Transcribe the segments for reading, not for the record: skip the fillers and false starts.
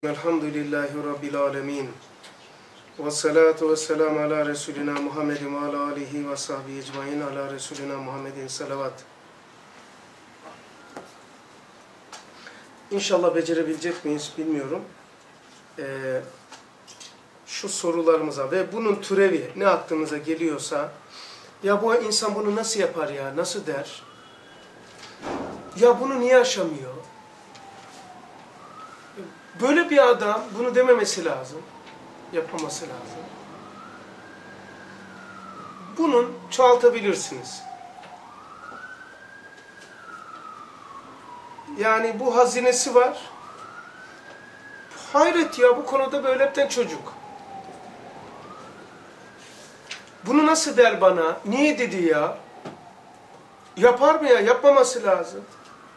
Elhamdülillahi Rabbil alemin. Ve salatu ve selamu ala Resulina Muhammedin ve ala alihi ve sahbihi ecmain ala Resulina Muhammedin salavat. İnşallah becerebilecek miyiz bilmiyorum. Şu sorularımıza ve bunun türevi ne aklımıza geliyorsa, ya bu insan bunu nasıl yapar ya, nasıl der? Ya bunu niye aşamıyor? Böyle bir adam bunu dememesi lazım, yapmaması lazım. Bunun çoğaltabilirsiniz. Yani bu hazinesi var. Hayret ya, bu konuda böyle hepten çocuk. Bunu nasıl der bana? Niye dedi ya? Yapar mı ya? Yapmaması lazım.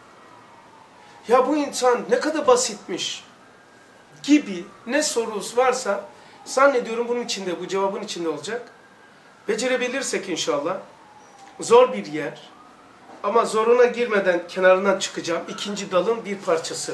Ya bu insan ne kadar basitmiş gibi ne sorusu varsa zannediyorum bunun içinde, bu cevabın içinde olacak. Becerebilirsek inşallah. Zor bir yer. Ama zoruna girmeden kenarından çıkacağım. İkinci dalın bir parçası.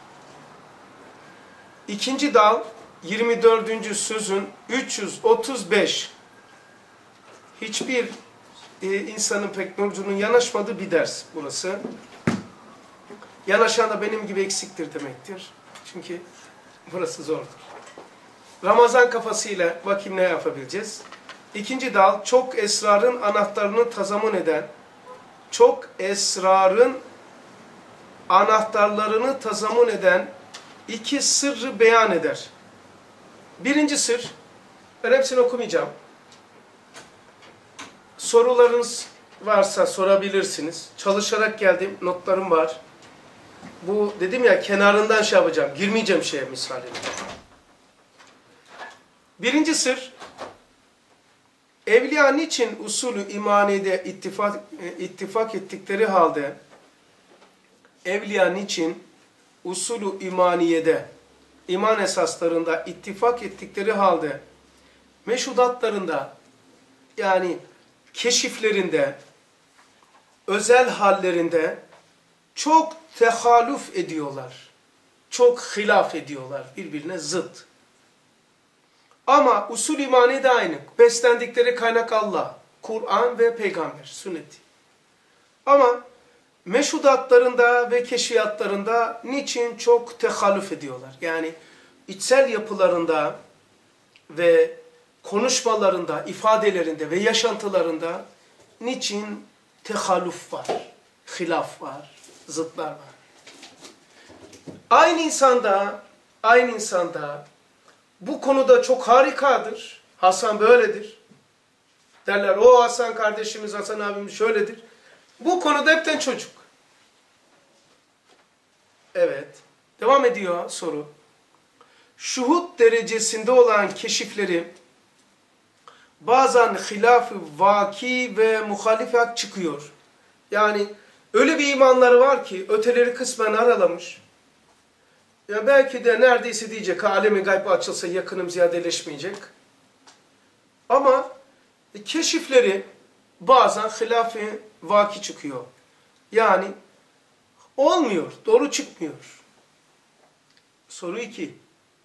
İkinci dal 24. sözün 335. Hiçbir insanın pek nurcunun yanaşmadığı bir ders burası. Yanaşan da benim gibi eksiktir demektir. Çünkü burası zordur. Ramazan kafasıyla bakayım ne yapabileceğiz. İkinci dal, çok esrarın anahtarını tazamun eden, çok esrarın anahtarlarını tazamun eden iki sırrı beyan eder. Birinci sır, ben hepsini okumayacağım. Sorularınız varsa sorabilirsiniz. Çalışarak geldim, notlarım var. Bu dedim ya, kenarından şey yapacağım, girmeyeceğim şeye misaline. Birinci sır, evliya niçin usulü imanide ittifak ettikleri halde, evliya niçin usulü imaniyede, iman esaslarında ittifak ettikleri halde, meşhudatlarında, yani keşiflerinde, özel hallerinde çok tehalüf ediyorlar. Çok hilaf ediyorlar, birbirine zıt. Ama usul imani de aynı. Beslendikleri kaynak Allah, Kur'an ve peygamber, sünneti. Ama meşhudatlarında ve keşfiyatlarında niçin çok tehalüf ediyorlar? Yani içsel yapılarında ve konuşmalarında, ifadelerinde ve yaşantılarında niçin tehalüf var, hilaf var, zıtlar var. Aynı insanda bu konuda çok harikadır. Hasan böyledir. Derler, o Hasan kardeşimiz, Hasan abimiz şöyledir. Bu konuda hepten çocuk. Evet. Devam ediyor soru. Şuhud derecesinde olan keşifleri bazen hilaf-ı vaki ve muhalifat çıkıyor. Yani öyle bir imanları var ki öteleri kısmen aralamış. Ya belki de neredeyse diyecek, alemi gayb açılsa yakınım ziyadeleşmeyecek. Ama keşifleri bazen hilaf-ı vaki çıkıyor. Yani olmuyor, doğru çıkmıyor. Soru 2.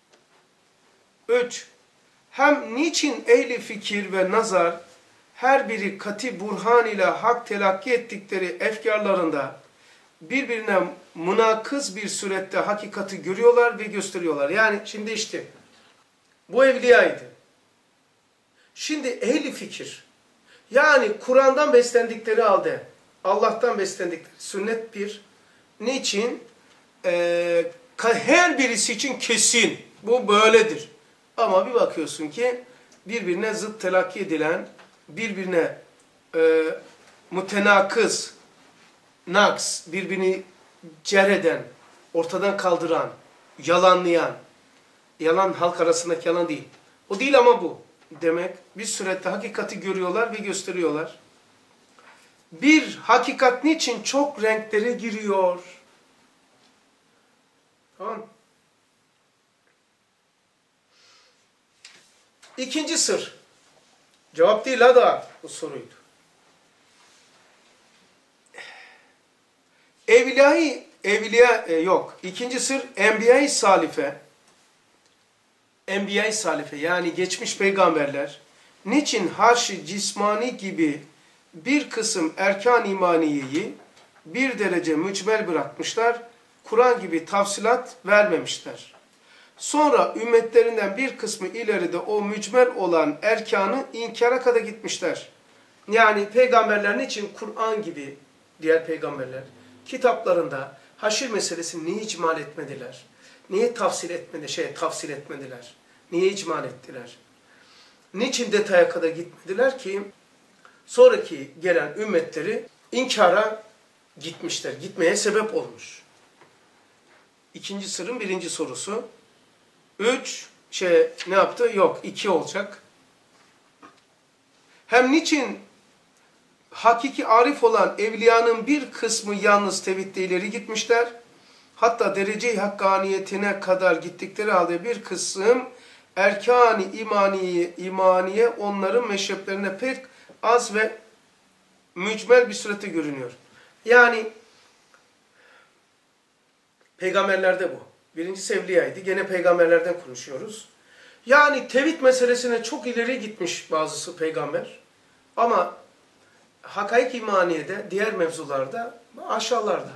3. Hem niçin ehli fikir ve nazar her biri kati burhan ile hak telakki ettikleri efkarlarında birbirine münakız bir surette hakikati görüyorlar ve gösteriyorlar. Yani şimdi işte bu evliyaydı. Şimdi ehli fikir, yani Kur'an'dan beslendikleri halde, Allah'tan beslendikleri sünnet bir, niçin? Her birisi için kesin, bu böyledir. Ama bir bakıyorsun ki birbirine zıt telakki edilen, birbirine mütenakız, naks, birbirini cerheden, ortadan kaldıran, yalanlayan, yalan halk arasındaki yalan değil. O değil ama bu. Demek bir surette hakikati görüyorlar ve gösteriyorlar. Bir hakikat niçin çok renklere giriyor? Tamam. İkinci sır. Cevap değil ha da bu soruydu. İkinci sır, Enbiya-i Salife Enbiya-i Salife yani geçmiş peygamberler niçin harş-ı cismani gibi bir kısım erkan imaniyeyi bir derece mücmel bırakmışlar, Kur'an gibi tafsilat vermemişler. Sonra ümmetlerinden bir kısmı ileride o mücmel olan erkanı inkara kadar gitmişler. Yani peygamberler niçin Kur'an gibi diğer peygamberler kitaplarında haşir meselesini niye icmal etmediler? Niye tafsil etmediler? Niye icmal ettiler? Niçin detaya kadar gitmediler ki sonraki gelen ümmetleri inkara gitmişler. Gitmeye sebep olmuş. İkinci sırrın birinci sorusu. 3 ne yaptı? Yok 2 olacak. Hem niçin hakiki arif olan evliyanın bir kısmı yalnız tevhidde ileri gitmişler? Hatta derece-i hakkaniyetine kadar gittikleri halde bir kısım erkan-ı imaniye onların meşreplerine pek az ve mücmel bir surette görünüyor. Yani peygamberlerde bu. Birincisi Evliya'ydı. Gene peygamberlerden konuşuyoruz. Yani tevhid meselesine çok ileri gitmiş bazısı peygamber. Ama hakaik imaniyede, diğer mevzularda aşağılarda.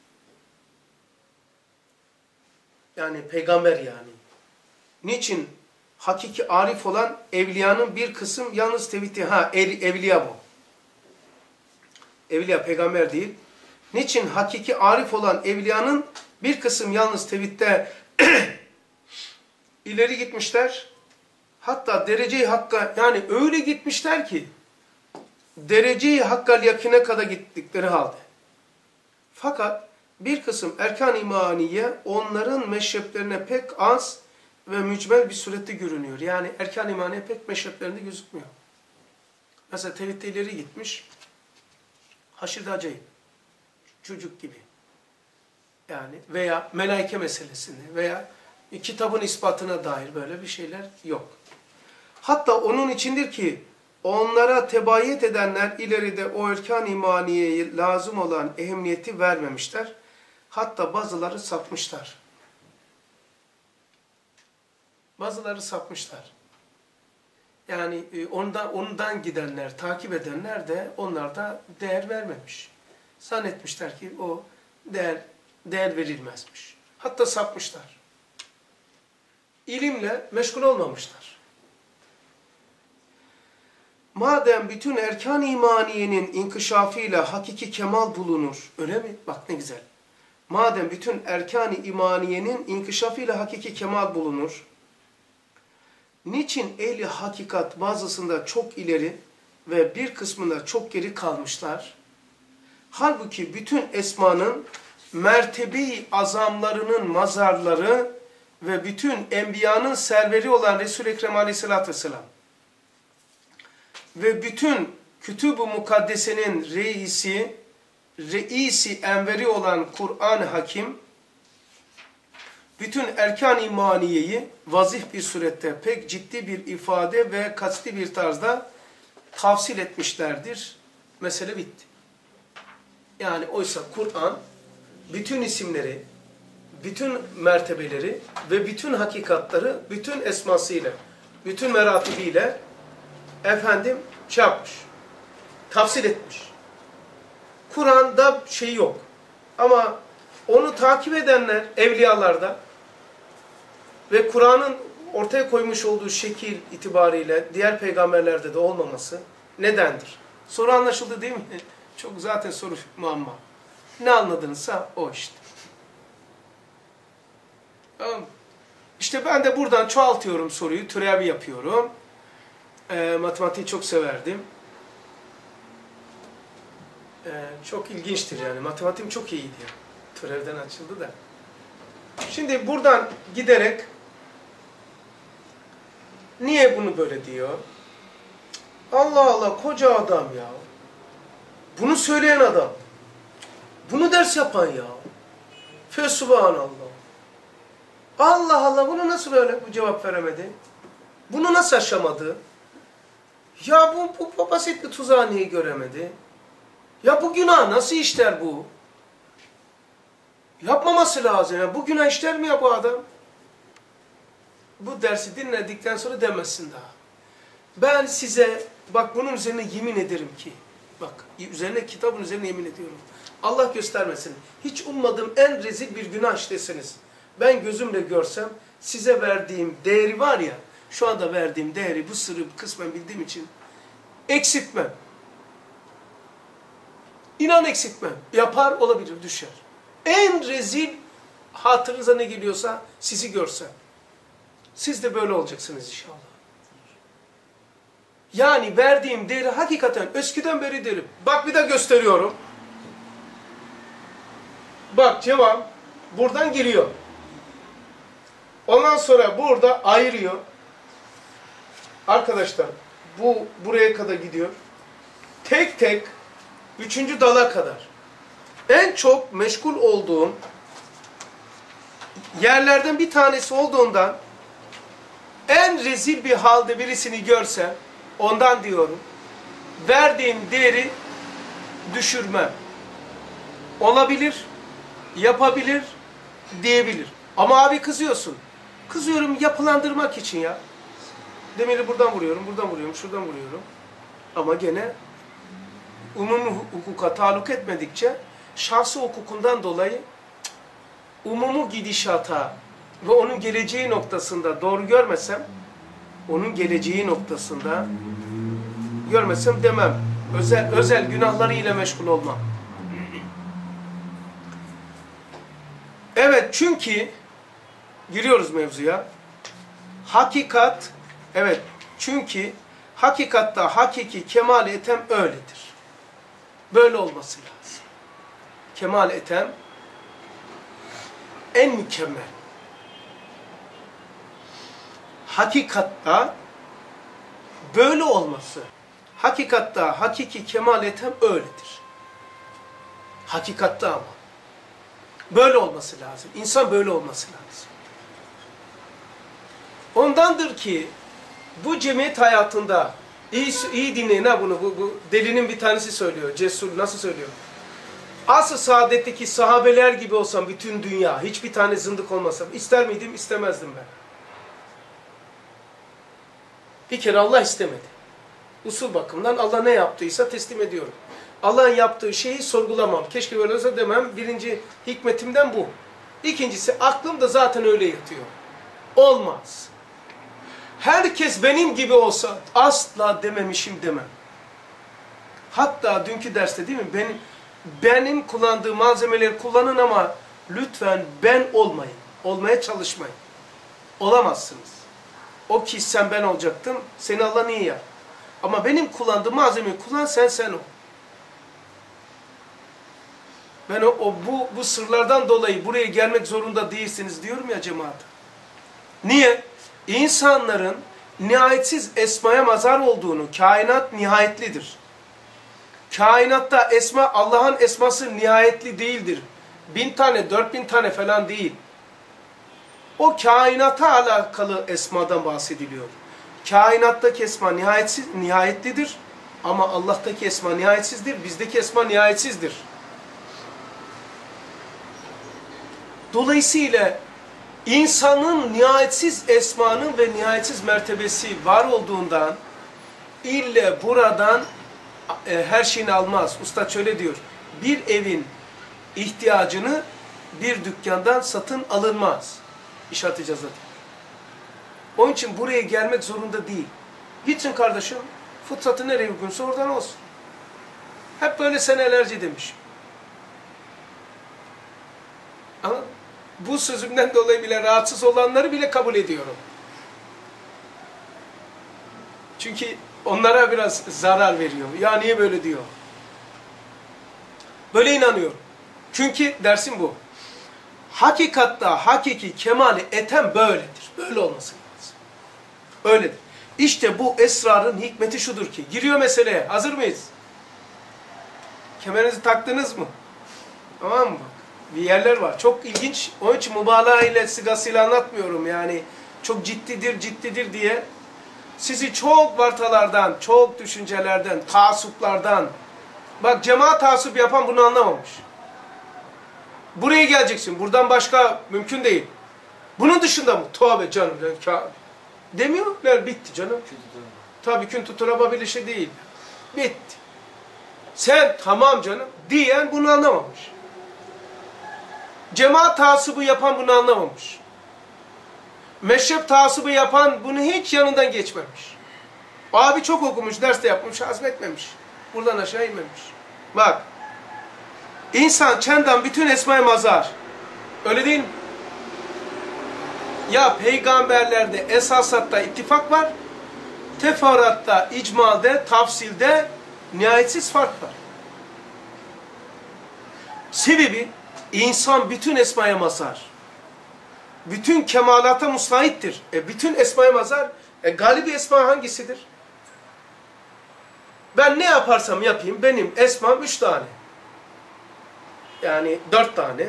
Yani peygamber yani. Niçin? Hakiki arif olan evliyanın bir kısım yalnız tevhidde. Evliya bu. Evliya peygamber değil. Niçin hakiki arif olan evliyanın bir kısım yalnız tevhidde ileri gitmişler? Hatta derece-i hakka yani öyle gitmişler ki derece-i hakkal yakine kadar gittikleri halde. Fakat bir kısım erkan-ı imaniye onların meşreplerine pek az ve mücmel bir surette görünüyor. Yani erkan-ı imaniye pek meşreplerinde gözükmüyor. Mesela tevhidde ileri gitmiş. Haşirde acayip. Çocuk gibi. Yani veya melaike meselesinde veya kitabın ispatına dair böyle bir şeyler yok. Hatta onun içindir ki onlara tebayet edenler ileride o erkan-ı imaniyeye lazım olan ehemmiyeti vermemişler. Hatta bazıları sapmışlar. Bazıları sapmışlar. Yani ondan gidenler, takip edenler de onlarda değer vermemiş. Zannetmişler ki o değer verilmezmiş. Hatta sapmışlar. İlimle meşgul olmamışlar. Madem bütün erkan-ı imaniyenin inkişafıyla hakiki kemal bulunur, öyle mi? Bak ne güzel. Madem bütün erkan-ı imaniyenin inkişafıyla hakiki kemal bulunur, niçin ehli hakikat bazısında çok ileri ve bir kısmında çok geri kalmışlar? Halbuki bütün esmanın mertebe-i azamlarının mazarları ve bütün enbiyanın serveri olan Resul-i Ekrem Aleyhisselatü Vesselam ve bütün kütüb-ü mukaddesenin reisi enveri olan Kur'an-ı Hakim bütün erkan-ı imaniyeyi vazih bir surette pek ciddi bir ifade ve kasti bir tarzda tafsil etmişlerdir. Mesele bitti. Yani oysa Kur'an bütün isimleri, bütün mertebeleri ve bütün hakikatları, bütün esmasıyla, bütün meratibiyle yapmış, tafsil etmiş. Kur'an'da şey yok. Ama onu takip edenler, evliyalarda ve Kur'an'ın ortaya koymuş olduğu şekil itibariyle diğer peygamberlerde de olmaması nedendir? Soru anlaşıldı değil mi? Çok zaten soru muamma. Ne anladınızsa o işte. Tamam. İşte ben de buradan çoğaltıyorum soruyu, türevi yapıyorum. Matematiği çok severdim. Çok ilginçtir yani. Matematiğim çok iyiydi. Türevden açıldı da. Şimdi buradan giderek niye bunu böyle diyor? Allah Allah koca adam ya. Bunu söyleyen adam. Bunu ders yapan ya. Fesubhanallah. Allah Allah bunu nasıl böyle bu cevap veremedi? Bunu nasıl aşamadı? Ya bu basit bir tuzağı niye göremedi? Ya bu günah nasıl işler bu? Yapmaması lazım. Ya bu günah işler mi ya bu adam? bu dersi dinledikten sonra demezsin daha. Ben size bak bunun üzerine yemin ederim ki, bak üzerine kitabın üzerine yemin ediyorum. Allah göstermesin. Hiç ummadığım en rezil bir günah işleseniz, ben gözümle görsem size verdiğim değeri var ya, şu anda verdiğim değeri bu sırrı kısmen bildiğim için eksiltmem. İnan eksiltmem. Yapar olabilir, düşer. En rezil hatırınıza ne geliyorsa sizi görsem. Siz de böyle olacaksınız inşallah. Yani verdiğim değeri hakikaten eskiden beri derim. Bak bir de gösteriyorum. Bak cevap buradan giriyor. Ondan sonra burada ayırıyor. Arkadaşlar bu buraya kadar gidiyor. Tek tek 3. dala kadar. En çok meşgul olduğum yerlerden bir tanesi olduğundan en rezil bir halde birisini görsem ondan diyorum. Verdiğim değeri düşürmem. Olabilir, yapabilir, diyebilir. Ama abi kızıyorsun. Kızıyorum yapılandırmak için ya. Demiri buradan vuruyorum, buradan vuruyorum, şuradan vuruyorum. Ama gene umumi hukuka taluk etmedikçe şahsi hukukundan dolayı umumu gidişata ve onun geleceği noktasında doğru görmesem, onun geleceği noktasında görmesem demem. Özel günahlarıyla meşgul olmam. Evet, çünkü giriyoruz mevzuya. Hakikat, evet, çünkü hakikatta hakiki kemal etem öyledir. Böyle olması lazım. Kemal etem en mükemmel. Hakikatta böyle olması. Hakikatta hakiki kemal etem öyledir. Hakikatta ama. Böyle olması lazım. İnsan böyle olması lazım. Ondandır ki bu cemiyet hayatında iyi dinleyin ha bunu. Bu delinin bir tanesi söylüyor. Cesur nasıl söylüyor? Asıl saadetteki sahabeler gibi olsam bütün dünya, hiçbir tane zındık olmasam ister miydim? İstemezdim ben. Bir kere Allah istemedi. Usul bakımından Allah ne yaptıysa teslim ediyorum. Allah'ın yaptığı şeyi sorgulamam. Keşke böyle olsa demem. Birinci hikmetimden bu. İkincisi aklım da zaten öyle yatıyor. Olmaz. Herkes benim gibi olsa asla dememişim demem. Hatta dünkü derste değil mi? Benim kullandığım malzemeleri kullanın ama lütfen ben olmayın. Olmaya çalışmayın. Olamazsınız. O ki sen ben olacaktın. Seni Allah niye yer? Ama benim kullandığım malzemeyi kullan sen ol. Ben bu sırlardan dolayı buraya gelmek zorunda değilsiniz diyorum ya cemaate. Niye? İnsanların nihayetsiz esmaya mazhar olduğunu, kainat nihayetlidir. Kainatta esma, Allah'ın esması nihayetli değildir. 1000 tane, 4000 tane falan değil. O kainata alakalı esmadan bahsediliyor. Kainattaki esma nihayetlidir. Ama Allah'taki esma nihayetsizdir, bizdeki esma nihayetsizdir. Dolayısıyla insanın nihayetsiz esmanın ve nihayetsiz mertebesi var olduğundan ille buradan her şeyini almaz. Usta şöyle diyor, bir evin ihtiyacını bir dükkandan satın alınmaz. İşaret icazı. Onun için buraya gelmek zorunda değil. Gitsin kardeşim, fıtratı nereye uygunsa oradan olsun. Hep böyle senelerce demiş. Ama bu sözümden dolayı bile rahatsız olanları bile kabul ediyorum. Çünkü onlara biraz zarar veriyor. Ya niye böyle diyor? Böyle inanıyorum. Çünkü dersim bu. Hakikatta hakiki kemali etem böyledir. Böyle olması lazım. Öyledir. İşte bu esrarın hikmeti şudur ki. Giriyor meseleye. Hazır mıyız? Kemerinizi taktınız mı? Tamam mı? Bir yerler var. Çok ilginç. Onun için mübalağa ile sigasıyla anlatmıyorum. Yani çok ciddidir diye. Sizi çok vartalardan, çok düşüncelerden, taassuplardan. Bak cemaat taassup yapan bunu anlamamış. Buraya geleceksin. Buradan başka mümkün değil. Bunun dışında mı? Tövbe canım. Demiyorlar, bitti canım. Tabii küntü turaba bir işi değil. Bitti. Sen tamam canım diyen bunu anlamamış. Cemaat taassubu yapan bunu anlamamış. Meşrep taassubu yapan bunu hiç yanından geçmemiş. Abi çok okumuş, ders de yapmış, hazmetmemiş. Buradan aşağı inmemiş. Bak, insan çendan bütün esma-i mazhar. Öyle değil mi? Ya peygamberlerde esasatta ittifak var, teferruatta, icmalde, tafsilde nihayetsiz fark var. Sebebi, insan bütün esma-i mazhar, bütün kemalata müsait. Bütün esma-i mazhar, galibi esma hangisidir? Ben ne yaparsam yapayım, benim esmam 3 tane. Yani 4 tane.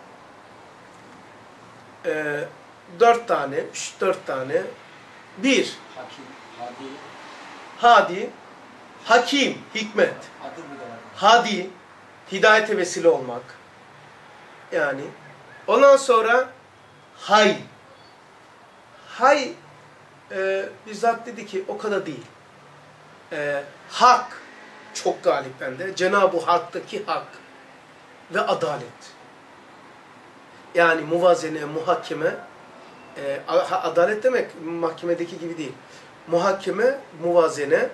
4 tane, 4 tane. 1. Hadi. Hakim, hikmet. Hadi, hidayete vesile olmak. Yani. Ondan sonra hay. Hay, bizzat dedi ki o kadar değil. Hak çok galip bende. Cenab-ı Hak'taki hak ve adalet. Yani muvazene, muhakeme, adalet demek mahkemedeki gibi değil. Muhakeme, muvazene,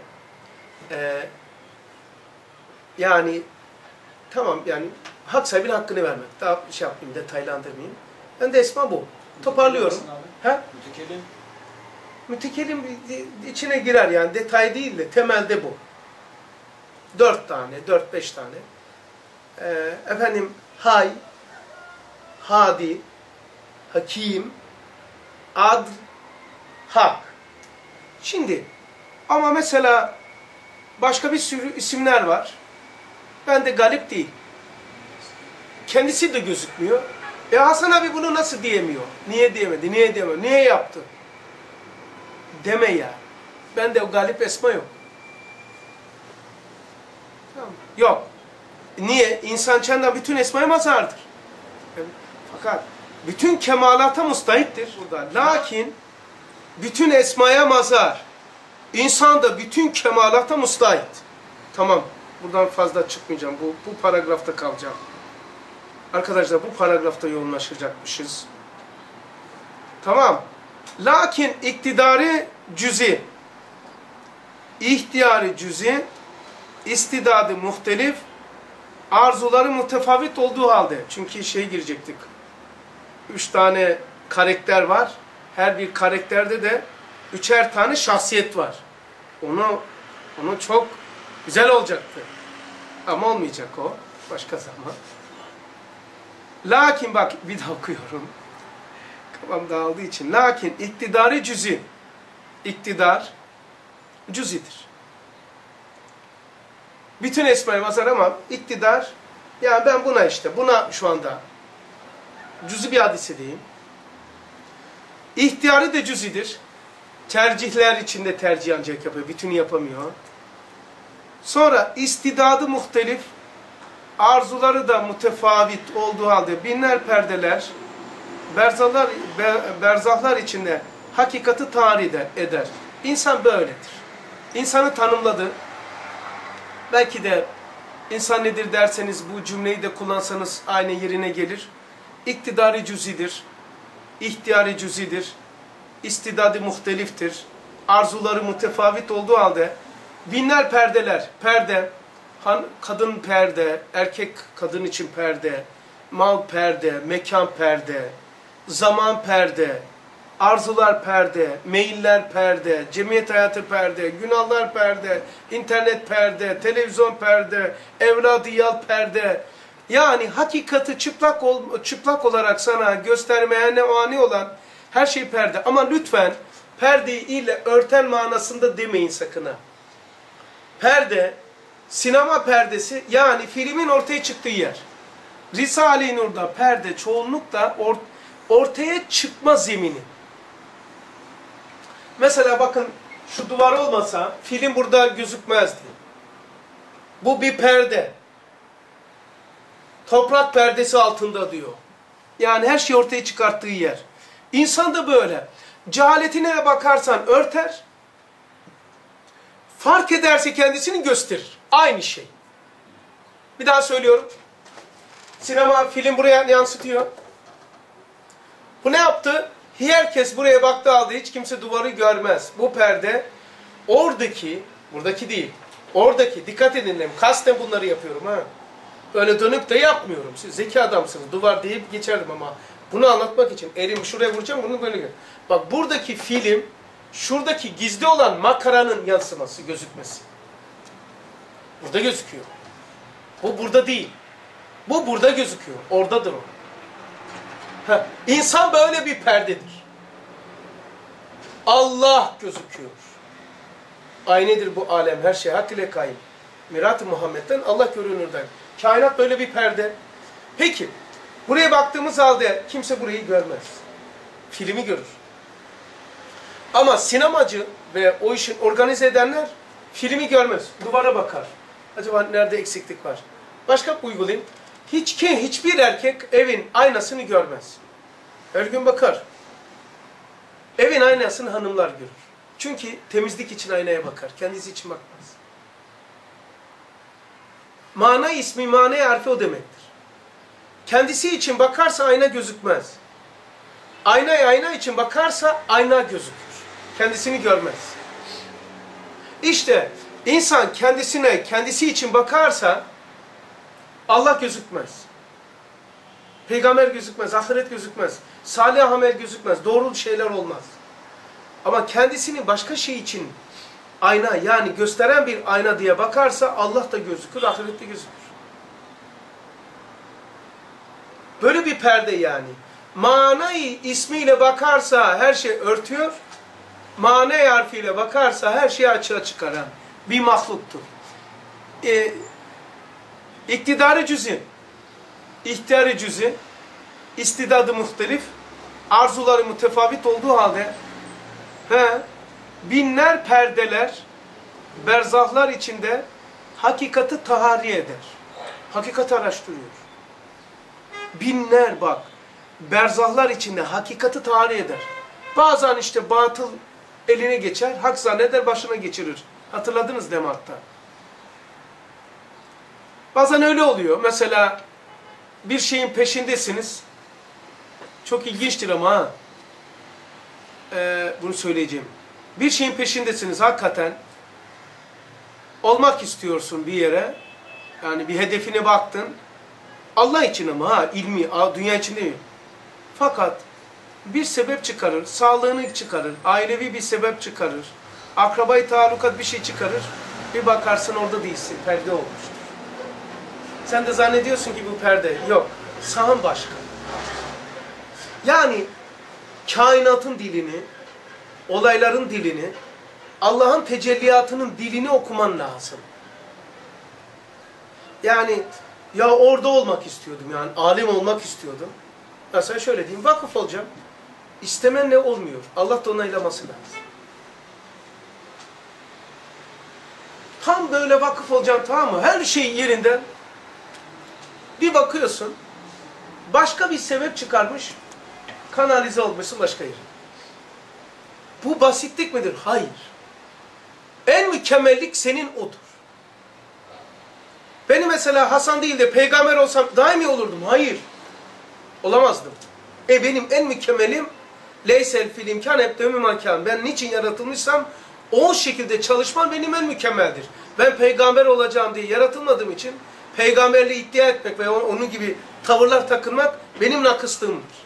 yani tamam yani hak sahibine hakkını vermek. Daha şey yapmayayım, detaylandırmayayım. Ben de esma bu. Toparlıyorum. Mütekellim. Mütekellim içine girer yani detay değil de temelde bu. 4 tane, 4-5 tane. Efendim hay, hadi, hakim, adl, hak. Şimdi ama mesela başka bir sürü isimler var. Ben de galip değil. Kendisi de gözükmüyor. Hasan abi bunu nasıl diyemiyor? Niye diyemedi? Niye diyemedi? Niye yaptı? Deme ya. Bende o galip esma yok. Tamam. Yok. Niye? İnsan çenden bütün esmaya mazhardır. Fakat bütün kemalata mustahittir burada. Lakin bütün esmaya mazhar. İnsan da bütün kemalata mustahit. Tamam. Buradan fazla çıkmayacağım. Bu paragrafta kalacağım. Arkadaşlar bu paragrafta yoğunlaşacakmışız. Tamam. Lakin iktidarı cüzi, ihtiyarı cüzi, istidadı muhtelif, arzuları mutefavit olduğu halde. Çünkü şeye girecektik. 3 tane karakter var. Her bir karakterde de 3'er tane şahsiyet var. Onu çok güzel olacaktı. Ama olmayacak o. Başka zaman. Lakin bak bir daha okuyorum. Kafam dağıldığı için. Lakin iktidarı cüzi. İktidar cüzidir. Bütün esma-i mazhar ama iktidar, yani ben buna şu anda cüzi bir hadise diyeyim. İhtiyarı da cüzidir. Tercihler içinde tercih ancak yapıyor. Bütünü yapamıyor. Sonra istidadı muhtelif, arzuları da mutefavit olduğu halde binler perdeler, berzahlar içinde hakikati tarih eder. İnsan böyledir. İnsanı tanımladı. Belki de insan nedir derseniz bu cümleyi de kullansanız aynı yerine gelir. İktidarı cüzidir, ihtiyarı cüzidir, istidadı muhteliftir, arzuları mutefavit olduğu halde binler perdeler, perde, kadın perde, erkek kadın için perde, mal perde, mekan perde, zaman perde, arzular perde, meyiller perde, cemiyet hayatı perde, günahlar perde, internet perde, televizyon perde, evladiyal perde. Yani hakikati çıplak olarak sana göstermeye ne mani olan her şey perde. Ama lütfen perdeyi ile örten manasında demeyin sakın ha. Perde, sinema perdesi yani filmin ortaya çıktığı yer. Risale-i Nur'da perde çoğunlukla ortaya çıkma zemini. Mesela bakın şu duvar olmasa film burada gözükmezdi. Bu bir perde. Toprak perdesi altında diyor. Yani her şey ortaya çıkarttığı yer. İnsan da böyle. Cehaletine bakarsan örter, fark ederse kendisini gösterir. Aynı şey. Bir daha söylüyorum. Sinema, film buraya yansıtıyor. Bu ne yaptı? Herkes buraya baktı aldı. Hiç kimse duvarı görmez. Bu perde oradaki, buradaki değil, oradaki, dikkat edin, kasten bunları yapıyorum ha. Öyle dönüp de yapmıyorum. Siz zeki adamsınız. Duvar deyip geçerdim ama bunu anlatmak için elimi şuraya vuracağım, bunu böyle gör. Bak buradaki film, şuradaki gizli olan makaranın yansıması, gözükmesi. Burada gözüküyor. Bu burada değil. Bu burada gözüküyor. Oradadır o. İnsan böyle bir perdedir. Allah gözüküyor. Aynedir bu alem, her şey hak ile kaim. Mirat-ı Muhammed'den Allah görünürden. Kainat böyle bir perde. Peki, buraya baktığımız halde kimse burayı görmez. Filmi görür. Ama sinemacı ve o işin organize edenler filmi görmez. Duvara bakar. Acaba nerede eksiklik var? Başka uygulayayım. Hiçbir erkek evin aynasını görmez. Her gün bakar. Evin aynasını hanımlar görür. Çünkü temizlik için aynaya bakar. Kendisi için bakmaz. Mana ismi, mana harfi o demektir. Kendisi için bakarsa ayna gözükmez. Ayna için bakarsa ayna gözükür. Kendisini görmez. İşte insan kendisi için bakarsa Allah gözükmez. Peygamber gözükmez, ahiret gözükmez. Salih amel gözükmez, doğru şeyler olmaz. Ama kendisini başka şey için ayna, yani gösteren bir ayna diye bakarsa Allah da gözükür, ahirette gözükür. Böyle bir perde yani. Manayı ismiyle bakarsa her şey örtüyor. Mane harfiyle bakarsa her şeyi açığa çıkaran bir mahluktur. İktidarı cüz'i, ihtiyarı cüz'i, istidadı muhtelif, arzuları mütefavit olduğu halde binler perdeler, berzahlar içinde hakikati tahari eder. Hakikati araştırıyor. Binler bak, berzahlar içinde hakikati tahari eder. Bazen işte batıl eline geçer, hak zanneder, başına geçirir. Hatırladınız değil mi hatta? Bazen öyle oluyor. Mesela bir şeyin peşindesiniz. Çok ilginçtir ama ha. Bunu söyleyeceğim. Bir şeyin peşindesiniz hakikaten. Olmak istiyorsun bir yere. Yani bir hedefine baktın. Allah için ama ha, ilmi, dünya için değil. Fakat bir sebep çıkarır, sağlığını çıkarır, ailevi bir sebep çıkarır, akrabayı taalukat bir şey çıkarır. Bir bakarsın orada değilsin, perde olmuştur. Sen de zannediyorsun ki bu perde. Yok, sahan başka. Yani kainatın dilini, olayların dilini, Allah'ın tecelliyatının dilini okuman lazım. Yani ya orada olmak istiyordum, yani alim olmak istiyordum. Mesela şöyle diyeyim, vakıf olacağım. İstemenle olmuyor. Allah da onaylaması lazım. Tam böyle vakıf olacağım, tamam mı? Her şey yerinde. Bir bakıyorsun, başka bir sebep çıkarmış, kanalize olması başka yere. Bu basitlik midir? Hayır. En mükemmellik senin odur. Beni mesela Hasan değil de peygamber olsam daha mı olurdum? Hayır. Olamazdım. Benim en mükemmelim leysel fil imkan ebdemi makan. Ben niçin yaratılmışsam o şekilde çalışmam benim en mükemmeldir. Ben peygamber olacağım diye yaratılmadığım için peygamberliği iddia etmek ve onun gibi tavırlar takınmak benim nakıslığımdır.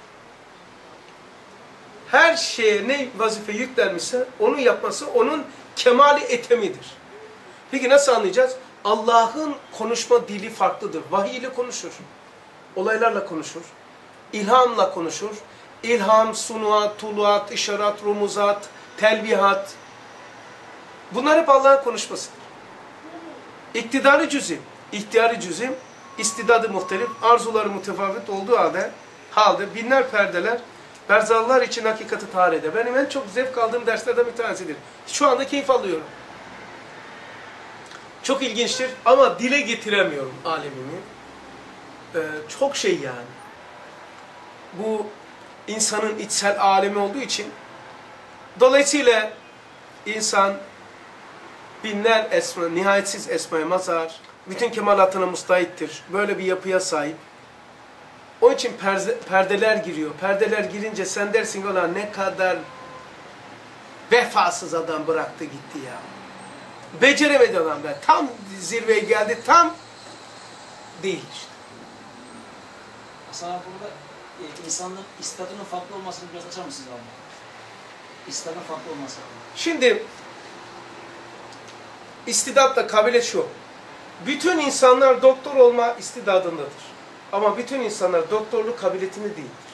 Her şeye ne vazife yüklenmişse onu yapması onun kemali etemidir. Peki nasıl anlayacağız? Allah'ın konuşma dili farklıdır. Vahiy ile konuşur. Olaylarla konuşur. İlhamla konuşur. İlham, sunuat, tuluat, işaret, rumuzat, telvihat. Bunlar hep Allah'ın konuşmasıdır. İktidarı cüz'i, ihtiyarı cüz'i, istidadı muhtelif, arzuları mütefavit olduğu halde binler perdeler, berzallar için hakikati tahir eder. Benim en çok zevk aldığım derslerden bir tanesidir. Şu anda keyif alıyorum. Çok ilginçtir ama dile getiremiyorum alemimi. Çok şey yani. Bu insanın içsel alemi olduğu için dolayısıyla insan binler esma, nihayetsiz esmaya mazhar, bütün kemalatına mustahittir. Böyle bir yapıya sahip. Onun için perdeler giriyor. Perdeler girince sen dersin ki ulan ne kadar vefasız adam bıraktı gitti ya. Beceremedi adam be. Tam zirveye geldi, tam değil işte. Hasan abi burada insanın istidadının farklı olmasını biraz açar mısınız abi? İstidadının farklı olması. Şimdi istidatla kabiliyet şu. Bütün insanlar doktor olma istidadındadır. Ama bütün insanlar doktorluk kabiliyetinde değildir.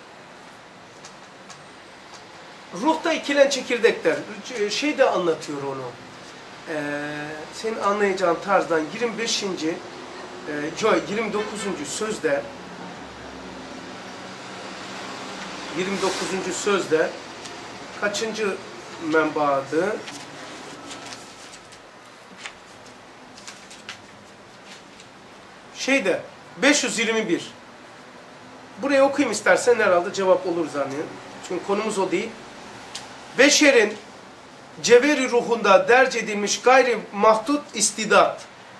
Ruhta ikilen çekirdekler. Şey de anlatıyor onu. Senin anlayacağın tarzdan 29. sözde 29. sözde kaçıncı menbaadı? Şeyde 521. Burayı okuyayım istersen, herhalde cevap olur zannediyorum. Çünkü konumuz o değil. Beşerin cevheri ruhunda derc edilmiş gayri mahdut istidat.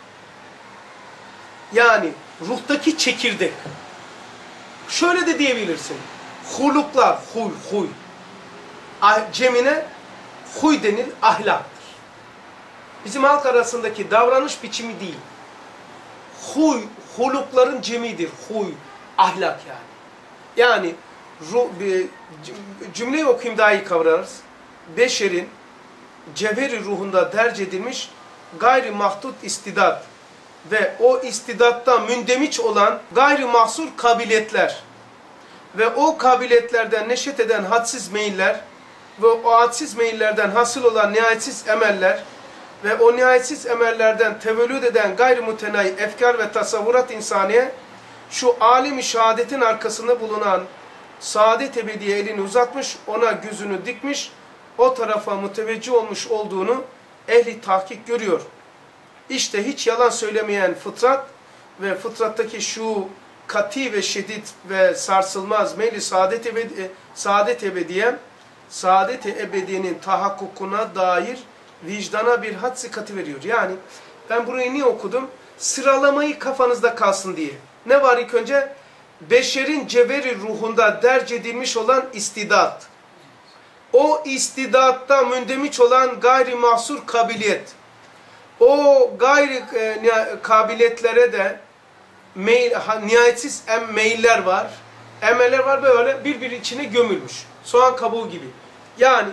Yani ruhtaki çekirdek. Şöyle de diyebilirsin. Huluklar, huy. Cemine huy denil, ahlaktır. Bizim halk arasındaki davranış biçimi değil. Hulukların cemidir. Huy, ahlak yani. Yani cümleyi okuyayım daha iyi kavrarız. Beşerin cevheri ruhunda derc edilmiş gayri mahdut istidat ve o istidatta mündemiş olan gayri mahsur kabiliyetler ve o kabiliyetlerden neşet eden hadsiz meyiller ve o hadsiz meyillerden hasıl olan nihayetsiz emeller ve o nihayetsiz emellerden tevellüd eden gayrimutenayi efkar ve tasavvurat insaniye şu alem-i şehadetin arkasında bulunan saadet ebediye elini uzatmış, ona gözünü dikmiş, o tarafa müteveccih olmuş olduğunu ehli tahkik görüyor. İşte hiç yalan söylemeyen fıtrat ve fıtrattaki şu kati ve şiddet ve sarsılmaz meyli saadet ebediyenin tahakkukuna dair vicdana bir had sıkatı veriyor. Yani ben burayı niye okudum? Sıralamayı kafanızda kalsın diye. Ne var ilk önce? Beşerin cevheri ruhunda derc edilmiş olan istidat. O istidatta mündemiş olan gayri mahsur kabiliyet. O gayri kabiliyetlere de nihayetsiz meyiller var. Emeller var, böyle birbiri içine gömülmüş. Soğan kabuğu gibi. Yani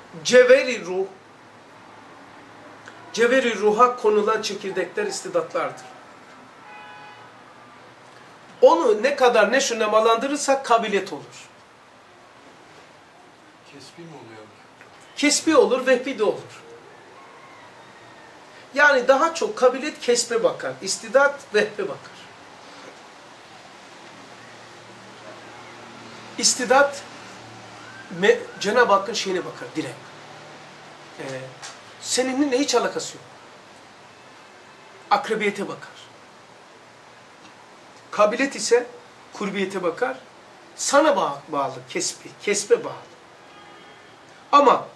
cevheri ruha konulan çekirdekler istidatlardır. Onu ne kadar neşunemalandırırsak kabiliyet olur. Kesbi mi oluyor? Kesbi olur, vehbi de olur. Yani daha çok kabiliyet kesbe bakar. İstidat vehbe bakar. İstidat Cenab-ı Hakk'ın şeyine bakar direkt. Seninle hiç alakası yok. Akrebiyete bakar. Kabiliyet ise kurbiyete bakar. Sana bağlı, kesbe bağlı. Ama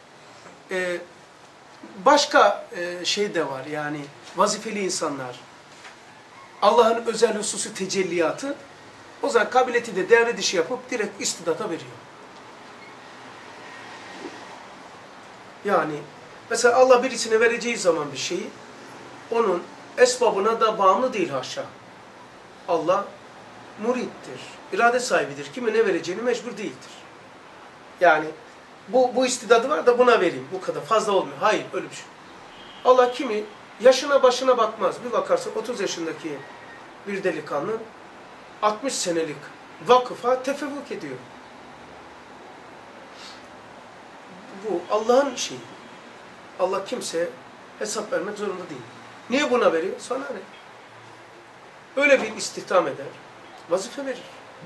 başka şey de var, yani vazifeli insanlar. Allah'ın özel hususu tecelliyatı, o zaman kabiliyeti de devre dışı yapıp direkt istidata veriyor. Yani mesela Allah birisine vereceği zaman bir şeyi, onun esbabına da bağımlı değil haşa. Allah murittir, irade sahibidir. Kime ne vereceğini mecbur değildir. Yani bu istidadı var da buna vereyim, bu kadar fazla olmuyor. Hayır, öyle bir şey. Allah kimi yaşına başına bakmaz. Bir bakarsın 30 yaşındaki bir delikanlı 60 senelik vakıfa tefevvük ediyor. Bu Allah'ın şeyi. Allah kimseye hesap vermek zorunda değil. Niye buna veriyor? Sana ne? Öyle bir istihdam eder, vazife verir.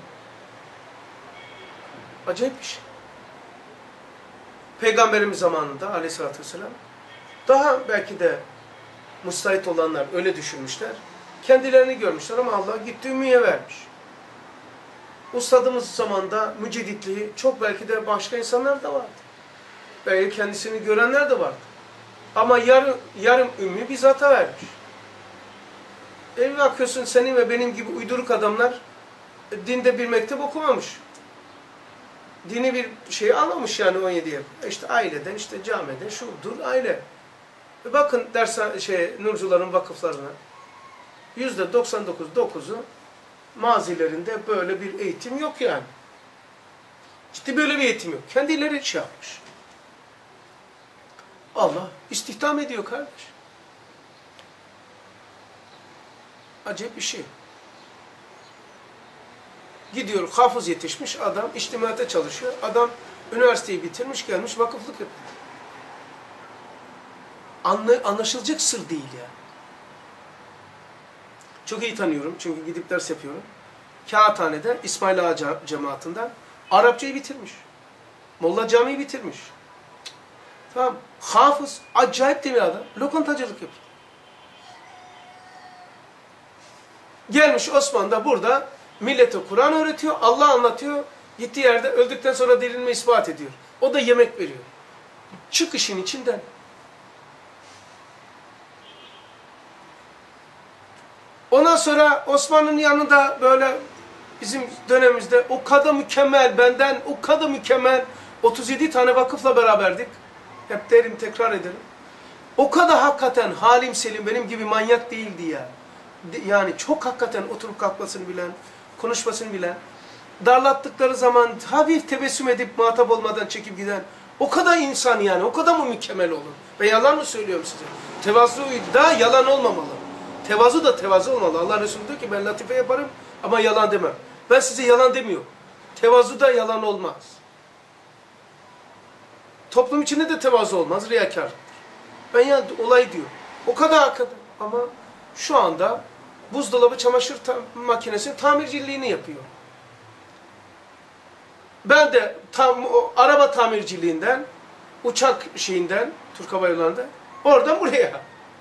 Acayip bir şey. Peygamberimiz zamanında aleyhissalatü vesselam daha belki de müstahit olanlar öyle düşünmüşler. Kendilerini görmüşler ama Allah gitti Ümmü'ye vermiş. Ustadımız zamanında mücedditliği çok belki de başka insanlar da vardı. Belki kendisini görenler de vardı. Ama yarım ümmi bir zata vermiş. Bir bakıyorsun senin ve benim gibi uyduruk adamlar dinde bir mektep okumamış. Dini bir şey almamış yani 17'ye. İşte aileden, işte camiden, şudur aile. Bakın Nurcuların vakıflarına. %99,9'u mazilerinde böyle bir eğitim yok yani. Ciddi böyle bir eğitim yok. Kendileri şey yapmış. Allah istihdam ediyor kardeş. Acayip bir şey. Gidiyor, hafız yetişmiş adam, içtimaata çalışıyor. Adam üniversiteyi bitirmiş, gelmiş vakıflık yapıyor. Anlaşılacak sır değil ya. Çok iyi tanıyorum çünkü gidip ders yapıyorum. Kağıthane'de İsmail Ağa cemaatinden Arapçayı bitirmiş. Molla Camii'yi bitirmiş. Tamam. Hafız, acayip de bir adam. Lokantacılık yapıyor. Gelmiş Osman'da burada millete Kur'an öğretiyor, Allah anlatıyor. Gittiği yerde öldükten sonra dirilme ispat ediyor. O da yemek veriyor. Çık işin içinden. Ondan sonra Osman'ın yanında böyle bizim dönemimizde o kadar mükemmel, benden o kadar mükemmel 37 tane vakıfla beraberdik. Hep derim, tekrar ederim. O kadar hakikaten halim selim, benim gibi manyak değildi ya. Yani çok hakikaten oturup kalkmasını bilen, konuşmasını bilen, darlattıkları zaman hafif tebessüm edip muhatap olmadan çekip giden o kadar insan yani, o kadar mı mükemmel olur? Ben yalan mı söylüyorum size? Tevazu da yalan olmamalı. Tevazu da tevazu olmalı. Allah Resulü diyor ki ben latife yaparım ama yalan demem. Ben size yalan demiyorum. Tevazu da yalan olmaz. Toplum içinde de tevazu olmaz, riyakar. Ben yani olay diyor. O kadar hakikaten. Ama şu anda buzdolabı çamaşır makinesinin tamirciliğini yapıyor. Ben de araba tamirciliğinden, uçak şeyinden, Türk Hava Yolları'nda, oradan buraya.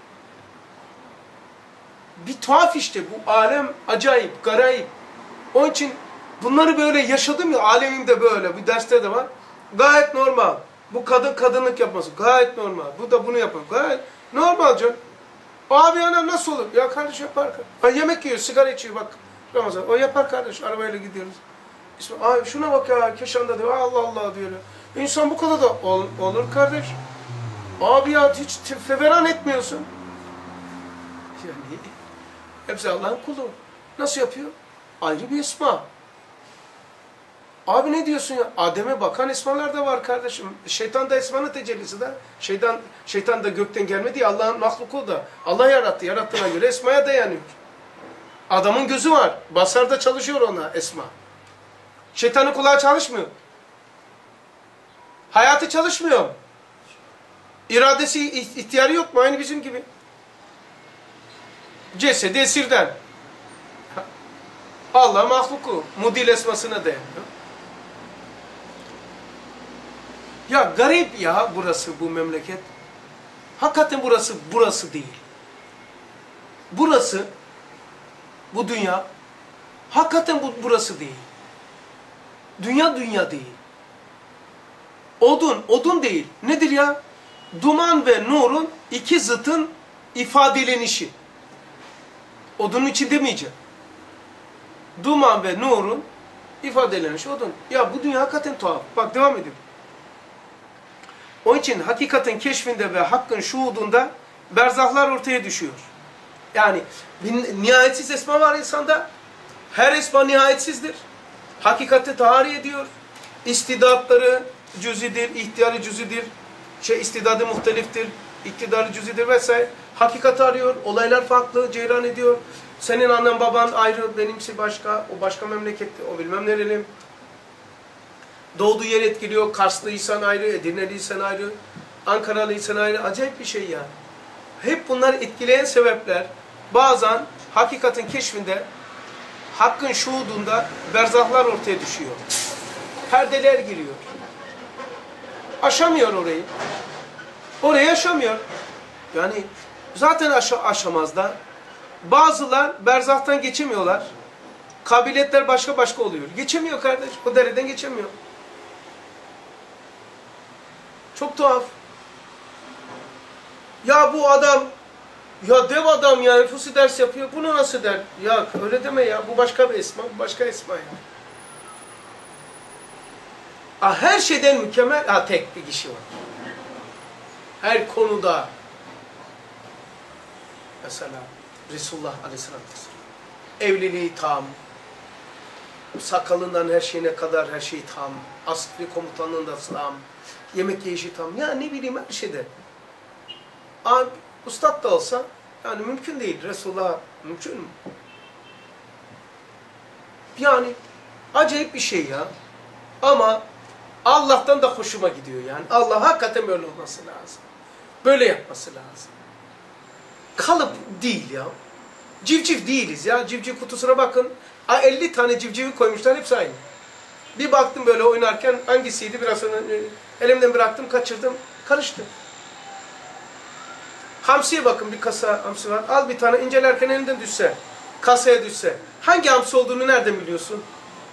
Bir tuhaf işte bu alem acayip, garayip. Onun için bunları böyle yaşadım ya, alemimde böyle, bir derste de var. Gayet normal. Bu kadın kadınlık yapması gayet normal. Bu da bunu yapar. Gayet normal canım. Abi ana nasıl olur? Ya kardeş yapar. Ha, yemek yiyor, sigara içiyor bak. Ramazan. O yapar kardeş. Arabayla gidiyoruz. Ay şuna bak ya Keşan'da diyor. Allah Allah diyor. İnsan bu kadar da olur kardeş. Abi ya hiç feveran etmiyorsun. Yani hepsi Allah'ın kulu. Nasıl yapıyor? Ayrı bir esma. Abi ne diyorsun ya? Adem'e bakan esmalar da var kardeşim. Şeytan da esmanın tecellisi de. Şeytan da gökten gelmedi ya, Allah'ın mahluku da. Allah yarattı. Yarattığına göre esmaya dayanıyor. Adamın gözü var. Basar da çalışıyor ona esma. Şeytanın kulağı çalışmıyor. Hayatı çalışmıyor. İradesi, ihtiyarı yok mu? Aynı bizim gibi. Cesedi esirden. Allah mahluku. Mudil esmasına dayanıyor. Ya garip ya burası, bu memleket. Hakikaten burası değil. Burası, bu dünya, hakikaten burası değil. Dünya değil. Odun değil. Nedir ya? Duman ve nurun iki zıtın ifadelenişi. Odunun için demeyeceğim. Duman ve nurun ifadelenişi odun. Ya bu dünya hakikaten tuhaf. Bak devam ediyorum. Onun için hakikatin keşfinde ve hakkın şuhudunda berzahlar ortaya düşüyor. Yani nihayetsiz esma var insanda. Her esma nihayetsizdir. Hakikati tahari ediyor. İstidatları cüzidir, ihtiyarı cüzidir. İstidadı muhteliftir, iktidarı cüzidir vesaire. Hakikati arıyor, olaylar farklı, ceyran ediyor. Senin annen baban ayrı, benimsi başka, o başka memlekette, o bilmem nereli. Doğduğu yer etkiliyor, Karslıysan ayrı, Edirneliysen ayrı, Ankaralıysan ayrı, acayip bir şey yani. Hep bunlar etkileyen sebepler, bazen hakikatin keşfinde, hakkın şuhudunda berzahlar ortaya düşüyor. Perdeler giriyor. Aşamıyor orayı. Orayı aşamıyor. Yani zaten aşamaz da. Bazılar berzahtan geçemiyorlar. Kabiliyetler başka başka oluyor. Geçemiyor kardeş. O dereden geçemiyor. Çok tuhaf. Ya bu adam, ya dev adam ya, nüfusu ders yapıyor. Bunu nasıl der? Ya öyle deme ya. Bu başka bir esma, bu başka esma ya. Her şeyden mükemmel, tek bir kişi var. Her konuda. Mesela Resulullah Aleyhisselatü Vesselam. Evliliği tam. Sakalından her şeyine kadar her şey tam. Askeri komutanlığında tam. Yemek yiyişi tam. Ya ne bileyim her şeyde. Ustad da olsa yani mümkün değil. Resulullah mümkün mü? Yani acayip bir şey ya. Ama Allah'tan da hoşuma gidiyor yani. Allah hakikaten böyle olması lazım. Böyle yapması lazım. Kalıp değil ya. Civciv değiliz ya. Civciv kutusuna bakın. 50 tane civcivi koymuşlar, hepsi aynı. Bir baktım böyle oynarken hangisiydi, biraz sonra elimden bıraktım, kaçırdım, karıştı. Hamsiye bakın, bir kasa hamsi var. Al bir tane, incelerken elinden düşse, kasaya düşse. Hangi hamsi olduğunu nereden biliyorsun?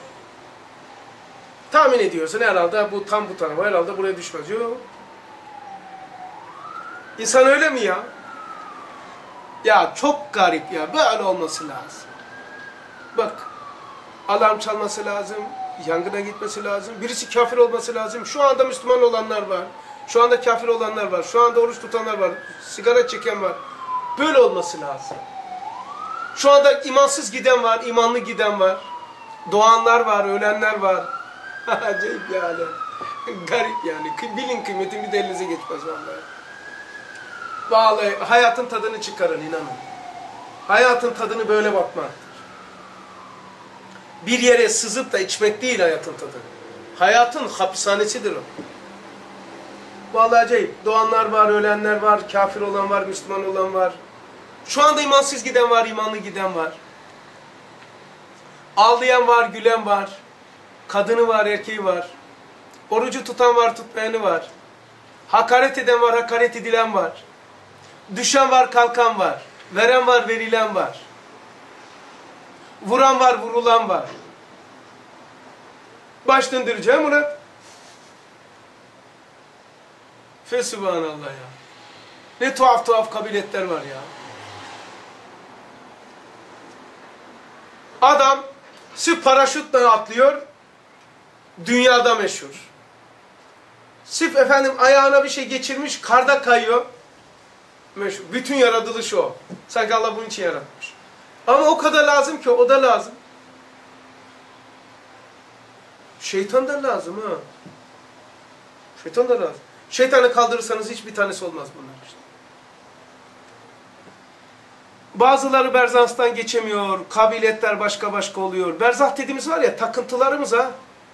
Tahmin ediyorsun herhalde bu tam bu tarafa, herhalde buraya düşmez. Yok. İnsan öyle mi ya? Ya çok garip ya. Böyle olması lazım. Bak. Alarm çalması lazım. Yangına gitmesi lazım. Birisi kafir olması lazım. Şu anda Müslüman olanlar var. Şu anda kafir olanlar var. Şu anda oruç tutanlar var. Sigara çeken var. Böyle olması lazım. Şu anda imansız giden var. İmanlı giden var. Doğanlar var. Ölenler var. Acayip yani. Garip yani. Bilin kıymetini, bir de elinize geçmez vallahi. Vallahi hayatın tadını çıkarın, inanın. Hayatın tadını böyle bakmaktır. Bir yere sızıp da içmek değil hayatın tadı. Hayatın hapishanesidir o. Vallahi acayip. Doğanlar var, ölenler var, kafir olan var, Müslüman olan var. Şu anda imansız giden var, imanlı giden var. Ağlayan var, gülen var. Kadını var, erkeği var. Orucu tutan var, tutmayanı var. Hakaret eden var, hakaret edilen var. Düşen var, kalkan var. Veren var, verilen var. Vuran var, vurulan var. Baş döndüreceğim Murat. Fesubhanallah ya. Ne tuhaf tuhaf kabiletler var ya. Adam sırf paraşütle atlıyor. Dünyada meşhur. Sırf efendim ayağına bir şey geçirmiş, karda kayıyor. Meşhur. Bütün yaratılış o. Sanki Allah bunun için yaratmış. Ama o kadar lazım ki, o da lazım. Şeytan da lazım ha. Şeytan da lazım. Şeytanı kaldırırsanız hiçbir tanesi olmaz bunlar işte. Bazıları Berzans'tan geçemiyor. Kabiliyetler başka başka oluyor. Berzah dediğimiz var ya, takıntılarımız ha.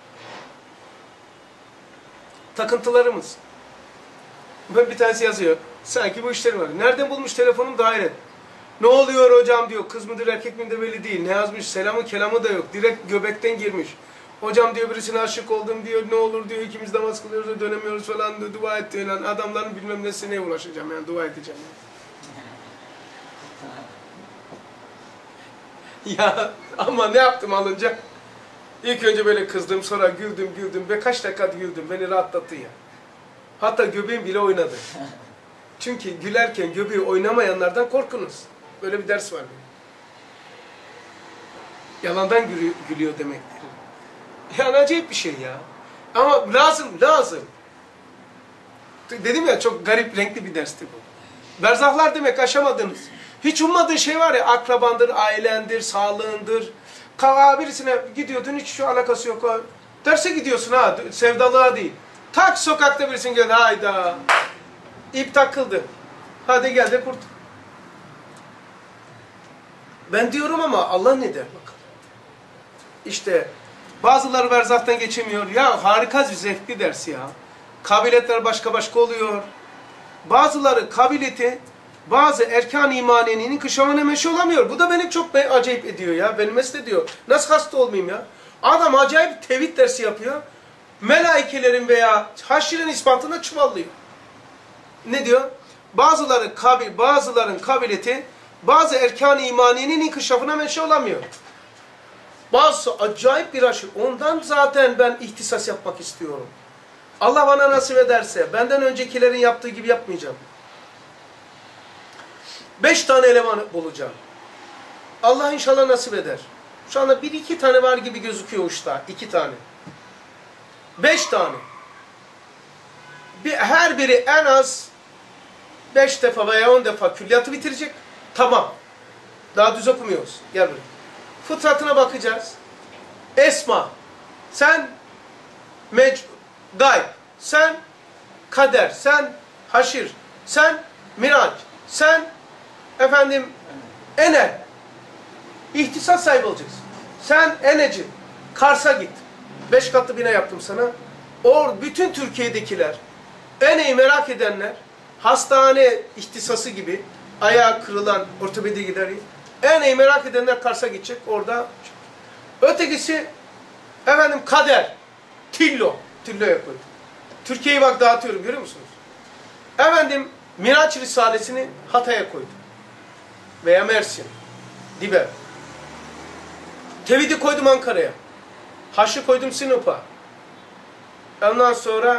Takıntılarımız. Böyle bir tanesi yazıyor. Sanki bu işleri var. Nereden bulmuş telefonum, daire. Ne oluyor hocam diyor. Kız mıdır erkek midir belli değil. Ne yazmış? Selamı kelamı da yok. Direkt göbekten girmiş. Hocam diyor birisine aşık oldum diyor. Ne olur diyor. İkimiz namaz kılıyoruz, dönemiyoruz falan diyor. Dua et diyor. Yani adamların bilmem nesine ulaşacağım yani. Dua edeceğim yani. Ya ama ne yaptım alınca? İlk önce böyle kızdım, sonra güldüm ve kaç dakika güldüm. Beni rahatlattı ya. Hatta göbeğim bile oynadı. Çünkü gülerken göbeği oynamayanlardan korkunuz. Böyle bir ders var. Yalandan gülüyor demektir. Yani acayip bir şey ya. Ama lazım. Dedim ya, çok garip, renkli bir dersti bu. Berzahlar demek aşamadınız. Hiç ummadığın şey var ya, akrabandır, ailendir, sağlığındır. Birisine gidiyordun, hiç şu alakası yok. Derse gidiyorsun ha, sevdalığa değil. Tak sokakta birisine geldi, hayda. İp takıldı. Hadi gel de kurt. Ben diyorum ama Allah ne der bakalım. İşte bazıları berzahtan geçemiyor. Ya harika bir zevkli ders ya. Kabiliyetler başka başka oluyor. Bazıları kabiliyeti, bazı erkan-ı imaniyenin kışamına meşe olamıyor. Bu da beni çok acayip ediyor ya. Beni mest ediyor. Nasıl hasta olmayayım ya? Adam acayip tevhid dersi yapıyor. Melaikelerin veya haşirin ispatına çuvallıyor. Ne diyor? Bazıların kabiliyeti, bazı erkan-ı imaniyenin inkişafına meşe olamıyor. Bazısı acayip bir aşırı. Ondan zaten ben ihtisas yapmak istiyorum. Allah bana nasip ederse benden öncekilerin yaptığı gibi yapmayacağım. 5 tane eleman bulacağım. Allah inşallah nasip eder. Şu anda 1-2 tane var gibi gözüküyor uçta. 2 tane. 5 tane. Her biri en az 5 defa veya 10 defa külliyatı bitirecek. Tamam. Daha düz okumuyoruz. Gel buraya. Fıtratına bakacağız. Esma. Sen gayb. Sen kader. Sen haşir. Sen miraç. Sen efendim enel. İhtisas sahibi olacaksın. Sen eneci. Kars'a git. 5 katlı bina yaptım sana. Bütün Türkiye'dekiler, eneyi merak edenler, hastane ihtisası gibi, ayağı kırılan ortopedi gider. Eneyi merak edenler Kars'a gidecek. Orada. Ötekisi efendim kader. Tillo. Tillo'ya koydum. Türkiye'yi bak dağıtıyorum, görüyor musunuz? Efendim Miraç Risalesini Hatay'a koydum. Veya Mersin. Dibe. Tevhidi koydum Ankara'ya. Haşrı koydum Sinop'a. Ondan sonra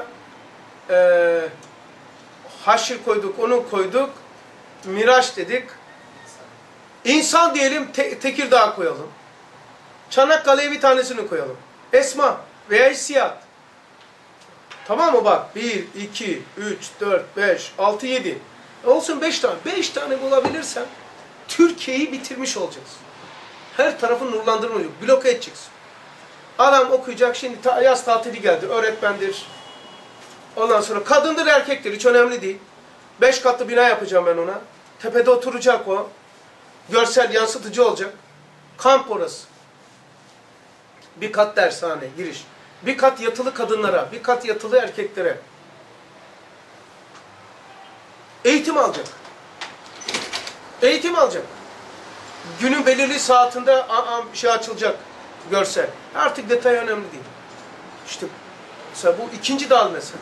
haşr koyduk, onu koyduk. Miraç dedik. İnsan diyelim Tekirdağ koyalım. Çanakkale'ye bir tanesini koyalım. Esma veya hissiyat. Tamam mı bak? 1, 2, 3, 4, 5, 6, 7. Olsun 5 tane. 5 tane bulabilirsen Türkiye'yi bitirmiş olacaksın. Her tarafı nurlandırma olacak. Bloke edeceksin. Adam okuyacak, şimdi yaz tatili geldi. Öğretmendir. Ondan sonra kadındır, erkektir. Hiç önemli değil. 5 katlı bina yapacağım ben ona. Tepede oturacak o. Görsel yansıtıcı olacak. Kamp orası. Bir kat dershane, giriş. Bir kat yatılı kadınlara, bir kat yatılı erkeklere. Eğitim alacak. Eğitim alacak. Günün belirli saatinde bir şey açılacak. Görsel. Artık detay önemli değil. İşte mesela bu ikinci dal mesela.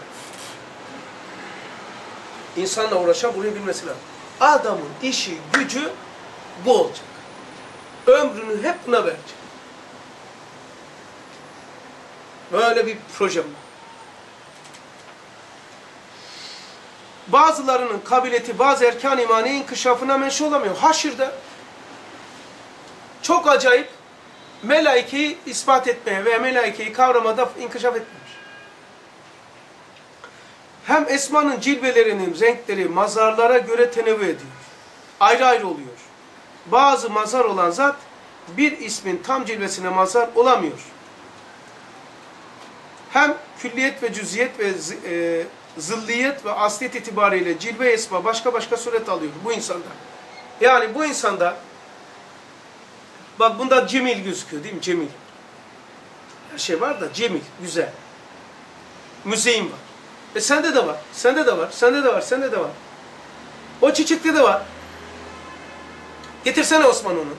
İnsanla uğraşan burayı bilmesi lazım. Adamın işi, gücü bu olacak. Ömrünü hep buna verecek. Böyle bir proje bu. Bazılarının kabiliyeti bazı erkan-ı imaniye inkişafına menşe olamıyor. Haşir'de çok acayip melaikeyi ispat etmeye ve melaikeyi kavramada inkişaf etmiş. Hem esmanın cilvelerinin renkleri mazarlara göre tenevvü ediyor. Ayrı ayrı oluyor. Bazı mazar olan zat bir ismin tam cilvesine mazar olamıyor. Hem külliyet ve cüziyet ve zılliyet ve asliyet itibariyle cilve esma başka suret alıyor bu insanda. Yani bu insanda bak bunda cemil gözüküyor değil mi? Cemil. Her şey var da cemil, güzel. Müzeyim var. Sende de var. Sende de var. Sende de var. Sende de var. O çiçekte de var. Getirsene Osman onu.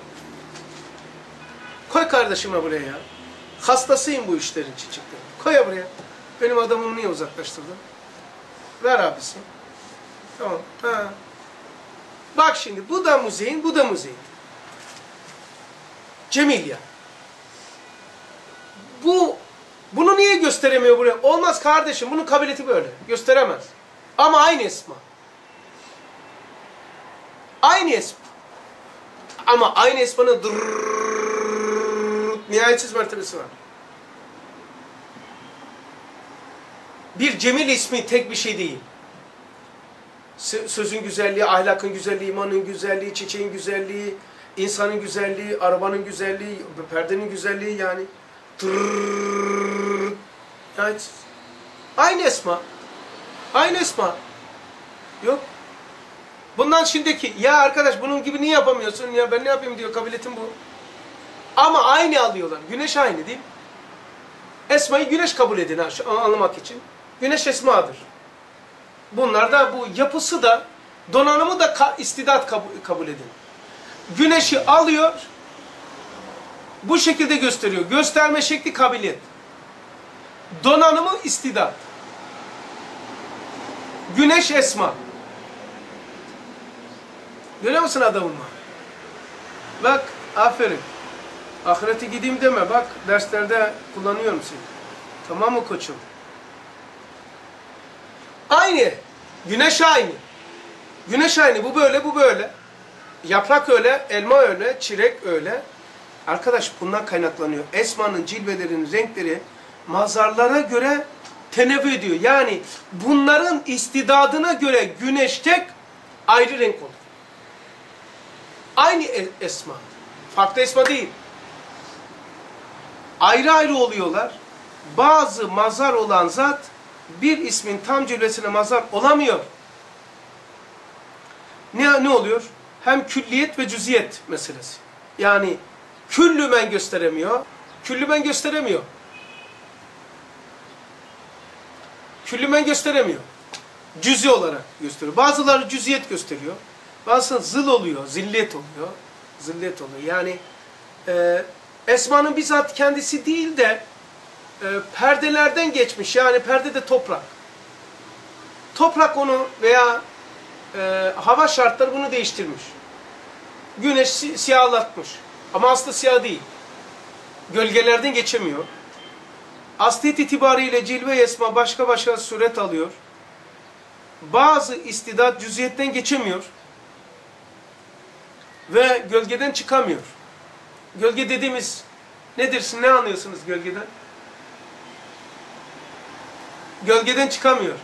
Koy kardeşime buraya ya. Hastasıyım bu işlerin çiçekleri. Koy ya buraya. Benim adamımı niye uzaklaştırdın? Ver abisi. Tamam. Ha. Bak şimdi bu da müzeyin, bu da müzeyin. Cemil ya. Bunu niye gösteremiyor buraya? Olmaz kardeşim. Bunun kabiliyeti böyle. Gösteremez. Ama aynı esma. Aynı esma. Ama aynı esmanın nihayetsiz mertebesi var. Bir cemil ismi tek bir şey değil. Sözün güzelliği, ahlakın güzelliği, imanın güzelliği, çiçeğin güzelliği, insanın güzelliği, arabanın güzelliği, perdenin güzelliği yani. Yani aynı esma. Aynı esma. Yok. Bundan şimdiki ya arkadaş bunun gibi niye yapamıyorsun ya ben ne yapayım diyor kabiliyetim bu. Ama aynı alıyorlar. Güneş aynı değil mi? Esmayı güneş kabul edin ha, anlamak için. Güneş esmadır. Bunlar da bu yapısı da donanımı da istidat kabul edin. Güneşi alıyor bu şekilde gösteriyor. Gösterme şekli kabiliyet. Donanımı istidat. Güneş esma. Görüyor musun adamımı? Bak aferin. Ahirete gideyim deme. Bak derslerde kullanıyorum seni. Tamam mı koçum? Aynı. Güneş aynı. Güneş aynı. Bu böyle, bu böyle. Yaprak öyle, elma öyle, çilek öyle. Arkadaş bundan kaynaklanıyor. Esmanın cilvelerinin renkleri mazharlara göre tenevvü ediyor. Yani bunların istidadına göre güneş tek ayrı renk olur. Aynı esma. Farklı esma değil. Ayrı ayrı oluyorlar. Bazı mazhar olan zat bir ismin tam cilvesine mazhar olamıyor. Ne oluyor? Hem külliyet ve cüziyet meselesi. Yani küllü men gösteremiyor. Küllü men gösteremiyor. Küllü men gösteremiyor. Cüzi olarak gösteriyor. Bazıları cüziyet gösteriyor. Bazıları zıl oluyor, zillet oluyor. Zillet oluyor. Yani esmanın bizzat kendisi değil de perdelerden geçmiş. Yani perde de toprak. Toprak onu veya hava şartları bunu değiştirmiş. Güneş siyahlatmış. Ama aslında siyah değil. Gölgelerden geçemiyor. Asliyet itibariyle cilve esma başka başka suret alıyor. Bazı istidat cüziyetten geçemiyor. Ve gölgeden çıkamıyor. Gölge dediğimiz nedir? Ne anlıyorsunuz gölgeden? Gölgeden çıkamıyor.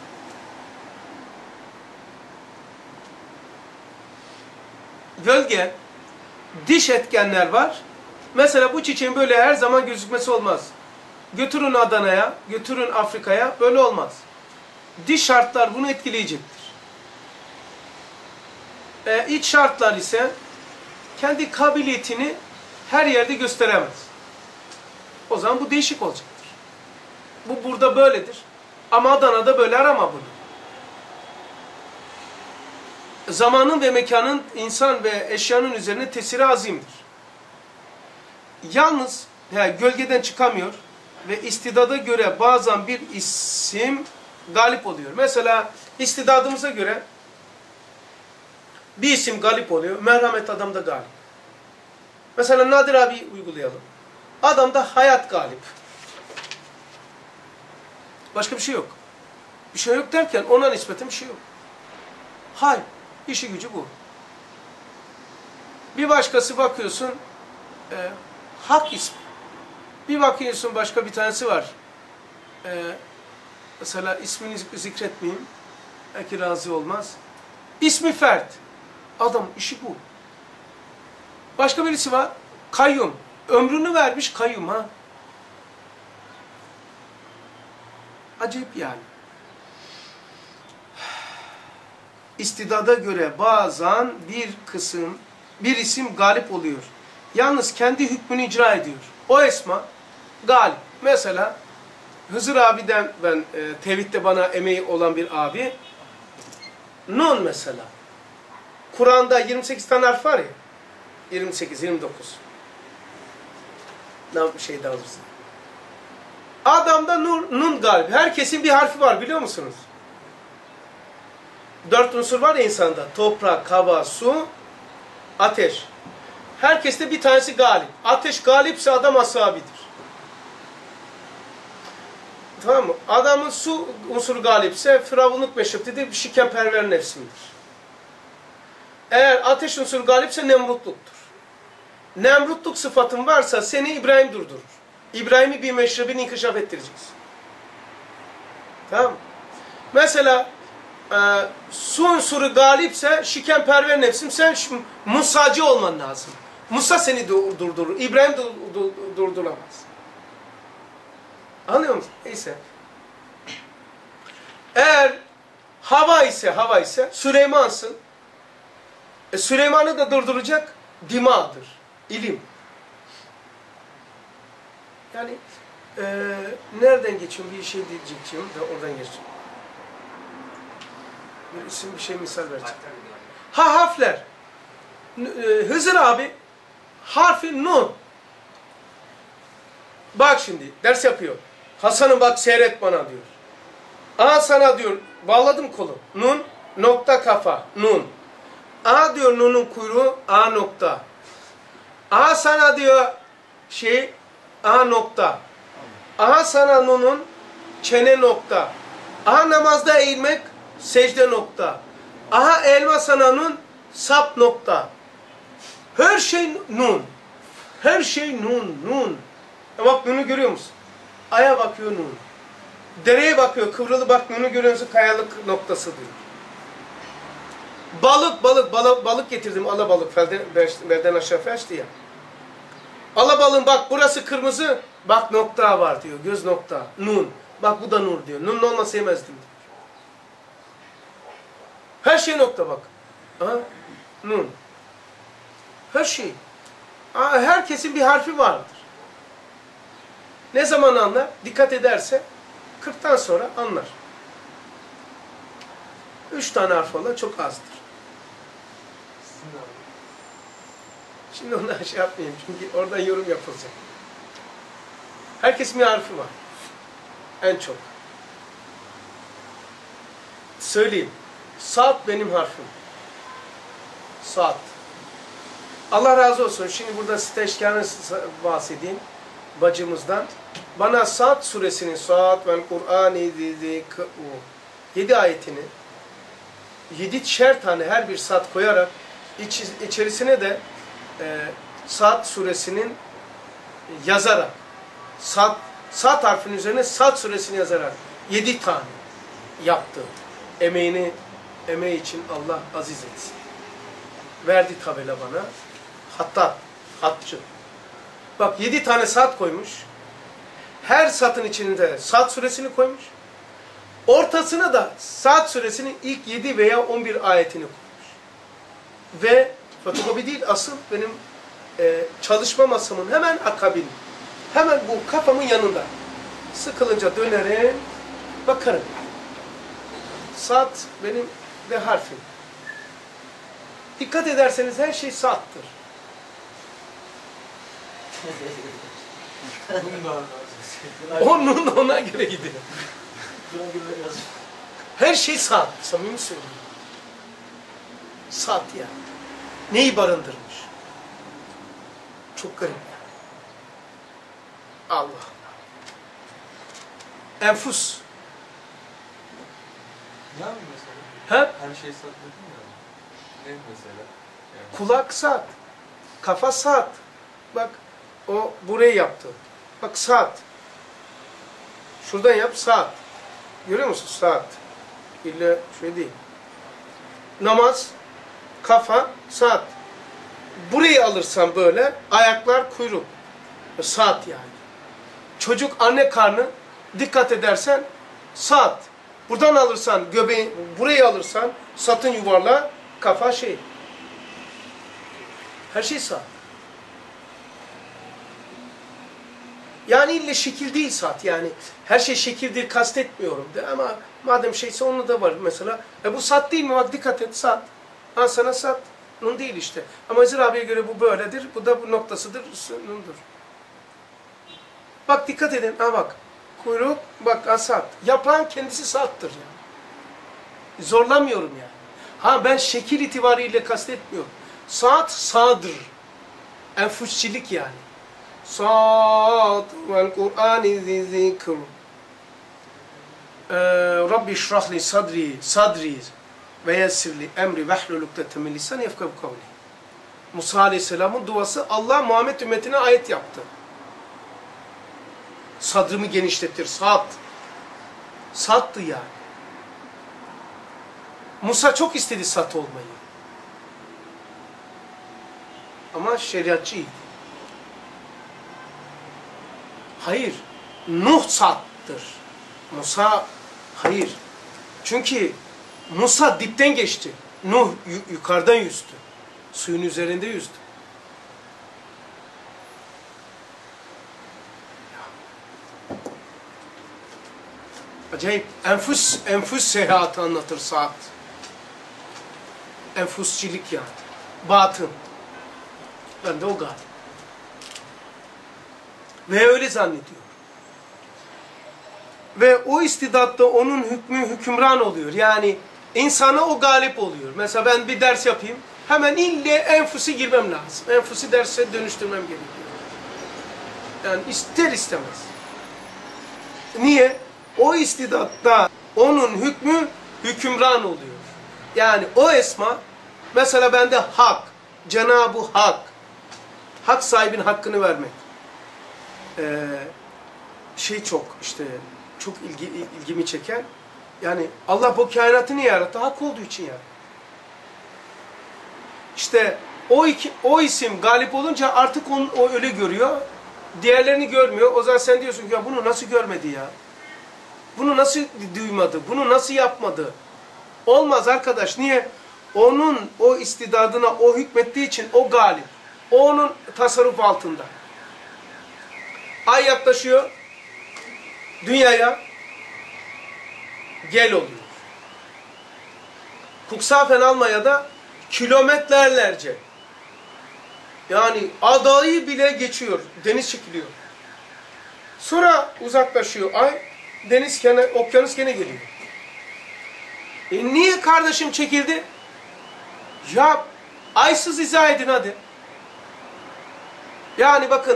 Gölge, dış etkenler var. Mesela bu çiçeğin böyle her zaman gözükmesi olmaz. Götürün Adana'ya, götürün Afrika'ya, böyle olmaz. Dış şartlar bunu etkileyecektir. İç şartlar ise kendi kabiliyetini her yerde gösteremez. O zaman bu değişik olacaktır. Bu burada böyledir. Ama Adana'da böyle arama bunu. Zamanın ve mekanın insan ve eşyanın üzerine tesiri azimdir. Yalnız gölgeden çıkamıyor ve istidada göre bazen bir isim galip oluyor. Mesela istidadımıza göre bir isim galip oluyor. Merhamet adamda galip. Mesela Nadir abi uygulayalım. Adamda hayat galip. Başka bir şey yok. Bir şey yok derken ona nispeten bir şey yok. Hayır. İşi gücü bu. Bir başkası bakıyorsun hak ismi. Bir bakıyorsun başka bir tanesi var. Mesela ismini zikretmeyeyim. Belki razı olmaz. İsmi Fert. Adam işi bu. Başka birisi var. Kayyum. Ömrünü vermiş kayyum ha. Acayip yani. İstidada göre bazen bir isim galip oluyor. Yalnız kendi hükmünü icra ediyor. O esma galip. Mesela Hızır abiden ben tevhidde bana emeği olan bir abi. Nun mesela. Kur'an'da 28 tane harf var ya. 28, 29. Ne bir şey daha alırsın. Adamda nun galip. Herkesin bir harfi var biliyor musunuz? 4 unsur var ya insanda. Toprak, hava, su, ateş. Herkeste bir tanesi galip. Ateş galipse adam asabidir. Tamam mı? Adamın su unsuru galipse firavunluk meşreptedir, şikenperver nefsimdir. Eğer ateş unsuru galipse nemrutluktur. Nemrutluk sıfatın varsa seni İbrahim durdurur. İbrahim'i bir meşrebini inkişaf ettireceksin. Tamam mı? Mesela su unsuru galipse şikenperver nefsim, sen Musacı olman lazım. Musa seni durdurur. İbrahim durduramaz. Anlıyor musun? Neyse. Eğer hava ise Süleyman'sın. Süleyman'ı da durduracak dimadır. İlim. Yani nereden geçiyorum? Bir şey diyeceğim de oradan geçeceğim. Bir isim bir şey misal vereceğim. Harfler. Hızır abi harfi nun. Bak şimdi ders yapıyor. Hasan'ım bak seyret bana diyor. Aha sana diyor bağladım kolu. Nun nokta kafa. Nun. Aha diyor nunun kuyruğu A nokta. Aha sana diyor aha nokta. Aha sana nunun çene nokta. Aha namazda eğilmek secde nokta. Aha elma sana nun sap nokta. Her şey nun. Her şey nun. Bak nunu görüyor musun? Aya bakıyor nun. Dereye bakıyor kıvrılı bak nunu görüyor musun? Kayalık noktası diyor. Balık getirdim. Alabalık. Belden aşağı felçti ya. Alabalığın bak burası kırmızı. Bak nokta var diyor. Göz nokta. Nun. Bak bu da nur diyor. Nun olmasa yemezdim diyor. Her şey nokta bak. Aha. Nun. Her şey. Herkesin bir harfi vardır. Ne zaman anlar? Dikkat ederse 40'tan sonra anlar. 3 tane harf olan çok azdır. Şimdi ondan şey yapmayayım çünkü oradan yorum yapılacak. Herkesin bir harfi var. En çok. Söyleyeyim. Saat benim harfim. Saat. Allah razı olsun. Şimdi burada Steşkan'ı bahsedeyim. Bacımızdan. Bana Saat suresinin Saat vel Kur'an-ı 7 ayetini 7'şer tane her bir saat koyarak içerisine de Saat suresinin yazarak Saat harfinin üzerine Saat suresini yazarak 7 tane yaptı. Emeği için Allah aziz etsin. Verdi tabela bana. Hatçı. Bak 7 tane saat koymuş. Her satın içinde Saat suresini koymuş. Ortasına da Saat suresinin ilk 7 veya 11 ayetini koymuş. Ve fotokopi değil asıl benim çalışma masamın hemen akabin. Hemen bu kafamın yanında. Sıkılınca dönerim, bakarım. Saat benim de harfim. Dikkat ederseniz her şey saattır. Onun ona göre gidiyor. Her şey saat. Samimi söylüyorum. Saat yani. Neyi barındırmış? Çok garip. Allah. Enfus. Ne abi mesela? He? Her şey saat dedin ya. Ne mesela? Yani... Kulak saat. Kafa saat. Bak o burayı yaptı. Bak saat. Şuradan yap saat. Görüyor musun? Saat. İlle şöyle değil. Namaz, kafa, saat. Burayı alırsan böyle ayaklar kuyruk. Saat yani. Çocuk anne karnı dikkat edersen saat. Buradan alırsan göbeği, burayı alırsan satın yuvarlağı, kafa şey. Her şey saat. Yani ille şekil değil saat. Yani her şey şekildir kastetmiyorum de ama madem şeyse onu da var mesela. Bu saat değil mi? Bak dikkat et saat. Ha sana saat. Nun değil işte. Ama Hızır abiye göre bu böyledir. Bu da bu noktasıdır. Nundur. Bak dikkat edin. Ha bak. Kuyruk bak saat. Yapan kendisi saattır yani. Zorlamıyorum yani. Ha ben şekil itibariyle kastetmiyorum. Saat sağdır. Enfusçilik yani. Saat vel Kur'an-ı zikr. Rabbi şrahli sadri ve yessirli emri vehlul ukdeten min lisani yefkahu kavli. Musa Aleyhisselam'ın duası Allah Muhammed ümmetine ayet yaptı. Sadrımı genişletir. Saat. Saattı yani. Musa çok istedi sat olmayı. Ama şeriatçıydı. Hayır. Nuh saattır. Musa hayır. Çünkü Musa dipten geçti. Nuh yukarıdan yüzdü. Suyun üzerinde yüzdü. Acayip. Enfus seyahatı anlatır saat. Enfusçilik yani. Batın. Ben de o galiba. Ve öyle zannediyor. Ve o istidatta onun hükmü hükümran oluyor. Yani insana o galip oluyor. Mesela ben bir ders yapayım. Hemen ille enfusi girmem lazım. Enfusi derse dönüştürmem gerekiyor. Yani ister istemez. Niye? O istidatta onun hükmü hükümran oluyor. Yani o esma, mesela bende hak, Cenab-ı Hak, hak sahibinin hakkını vermek. Çok işte, çok ilgimi çeken, yani Allah bu kainatı niye yarattı? Hak olduğu için yarattı. İşte o isim galip olunca artık o öyle görüyor, diğerlerini görmüyor. O zaman sen diyorsun ki ya bunu nasıl görmedi ya? Bunu nasıl duymadı? Bunu nasıl yapmadı? Olmaz arkadaş. Niye? Onun o istidadına o hükmettiği için o galip. O onun tasarruf altında. Ay yaklaşıyor dünyaya, gel oluyor. Cuxhaven Almanya'da kilometrelerce, yani adayı bile geçiyor, deniz çekiliyor. Sonra uzaklaşıyor ay, okyanus gene geliyor. Niye kardeşim çekildi? Ya aysız izah edin hadi. Yani bakın,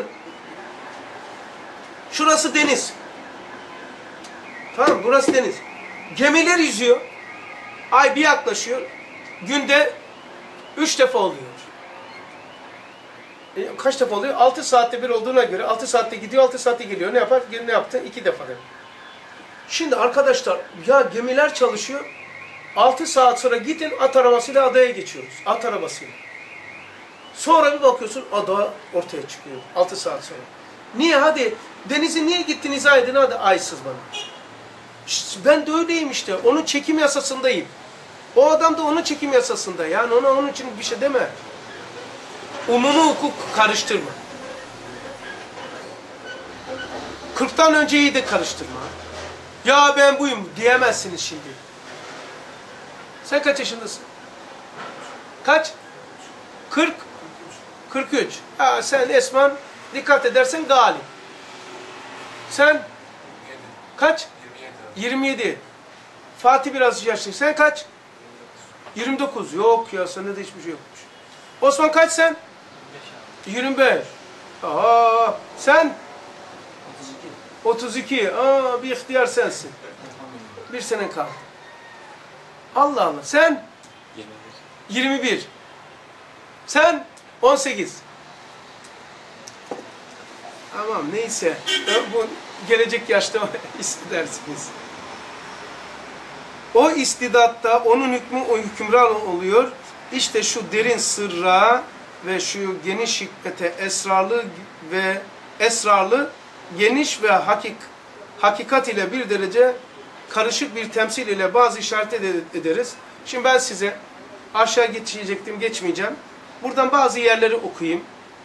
şurası deniz. Tamam, burası deniz. Gemiler yüzüyor. Ay bir yaklaşıyor. Günde 3 defa oluyor. Kaç defa oluyor? 6 saatte bir olduğuna göre 6 saatte gidiyor, 6 saatte geliyor. Ne yapar? Ne yaptı? 2 defa demek. Şimdi arkadaşlar, ya gemiler çalışıyor. 6 saat sonra gidin at arabasıyla adaya geçiyoruz. At arabasıyla. Sonra bir bakıyorsun ada ortaya çıkıyor. 6 saat sonra. Niye? Hadi denize niye gittin izah edin hadi aysız bana. İşte ben de öyleyim işte. Onun çekim yasasındayım. O adam da onun çekim yasasında. Yani onun için bir şey deme. Umumi hukuk karıştırma. 40'tan önceyi de karıştırma. Ya ben buyum diyemezsiniz şimdi. Sen kaç yaşındasın? Kaç? 40? 43. Ha, sen Esman dikkat edersen galip. Sen? Kaç? 27. Fatih biraz yaşlı. Sen kaç? 29. Yok ya, sende de hiçbir şey yokmuş. Osman kaç sen? 25. Aa, sen? 32. Aa, bir ihtiyar sensin. Bir senen kaldı. Allah Allah. Sen? 21. Sen? 18. Tamam neyse. Bu gelecek yaşta hissedersiniz. O istidatta onun hükmü o hükümran oluyor. İşte şu derin sırra ve şu geniş hikmete esrarlı geniş ve hakikat ile bir derece karışık bir temsil ile bazı işaret ederiz. Şimdi ben size aşağı geçmeyeceğim. Buradan bazı yerleri okuyayım.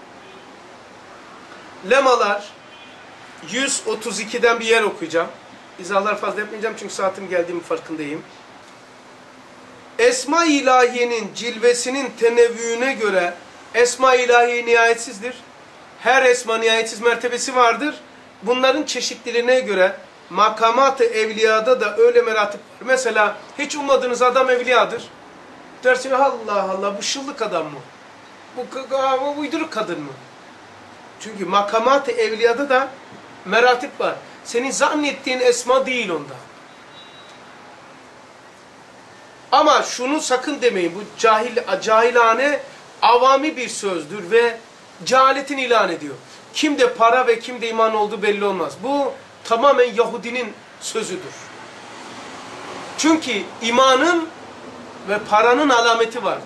Lemalar 132'den bir yer okuyacağım. İzahlar fazla yapmayacağım çünkü saatim geldiğimin farkındayım. Esma-i İlahiye'nin cilvesinin tenevvüğüne göre Esma-i İlahiye nihayetsizdir. Her esma nihayetsiz mertebesi vardır. Bunların çeşitliliğine göre makamat-ı evliyada da öyle meratip var. Mesela hiç ummadığınız adam evliyadır. Dersin Allah Allah bu şıllık adam mı? Bu uyduruk kadın mı? Çünkü makamat-ı evliyada da meratip var. Senin zannettiğin esma değil onda. Ama şunu sakın demeyin. Bu cahilane avami bir sözdür ve cehaletin ilan ediyor. Kimde para ve kimde iman olduğu belli olmaz. Bu tamamen Yahudinin sözüdür. Çünkü imanın ve paranın alameti vardır.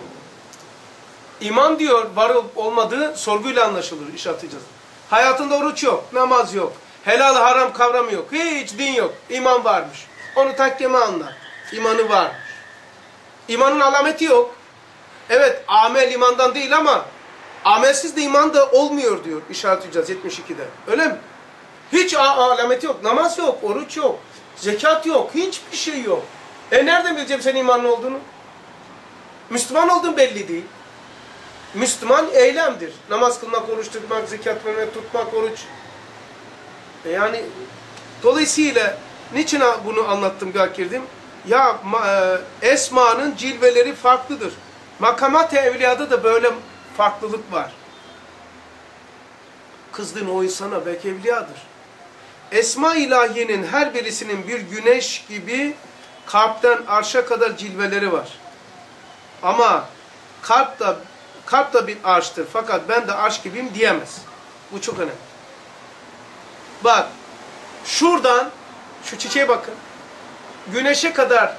İman diyor var olmadığı sorguyla anlaşılır, iş atacağız. Hayatında oruç yok, namaz yok, helal haram kavramı yok, hiç din yok, iman varmış. Onu takkeme anlar, imanı varmış. İmanın alameti yok. Evet, amel imandan değil ama amelsiz de iman da olmuyor diyor İşaret-i İcaz 72'de. Öyle mi? Hiç alameti yok, namaz yok, oruç yok, zekat yok, hiçbir şey yok. Nereden bileceğim senin imanın olduğunu? Müslüman olduğun belli değil. Müslüman eylemdir. Namaz kılmak, oruç tutmak, zekat vermek, tutmak, oruç. Yani dolayısıyla niçin bunu anlattım, girdim? Ya esmanın cilveleri farklıdır. Makamat-ı evliyada da böyle farklılık var. kızdığın o insana belki evliyadır. Esma ilahiyenin her birisinin bir güneş gibi kalpten arşa kadar cilveleri var. Ama kalp da bir arştır. Fakat ben de arş gibiyim diyemez. Bu çok önemli. Bak, şuradan, şu çiçeğe bakın. Güneşe kadar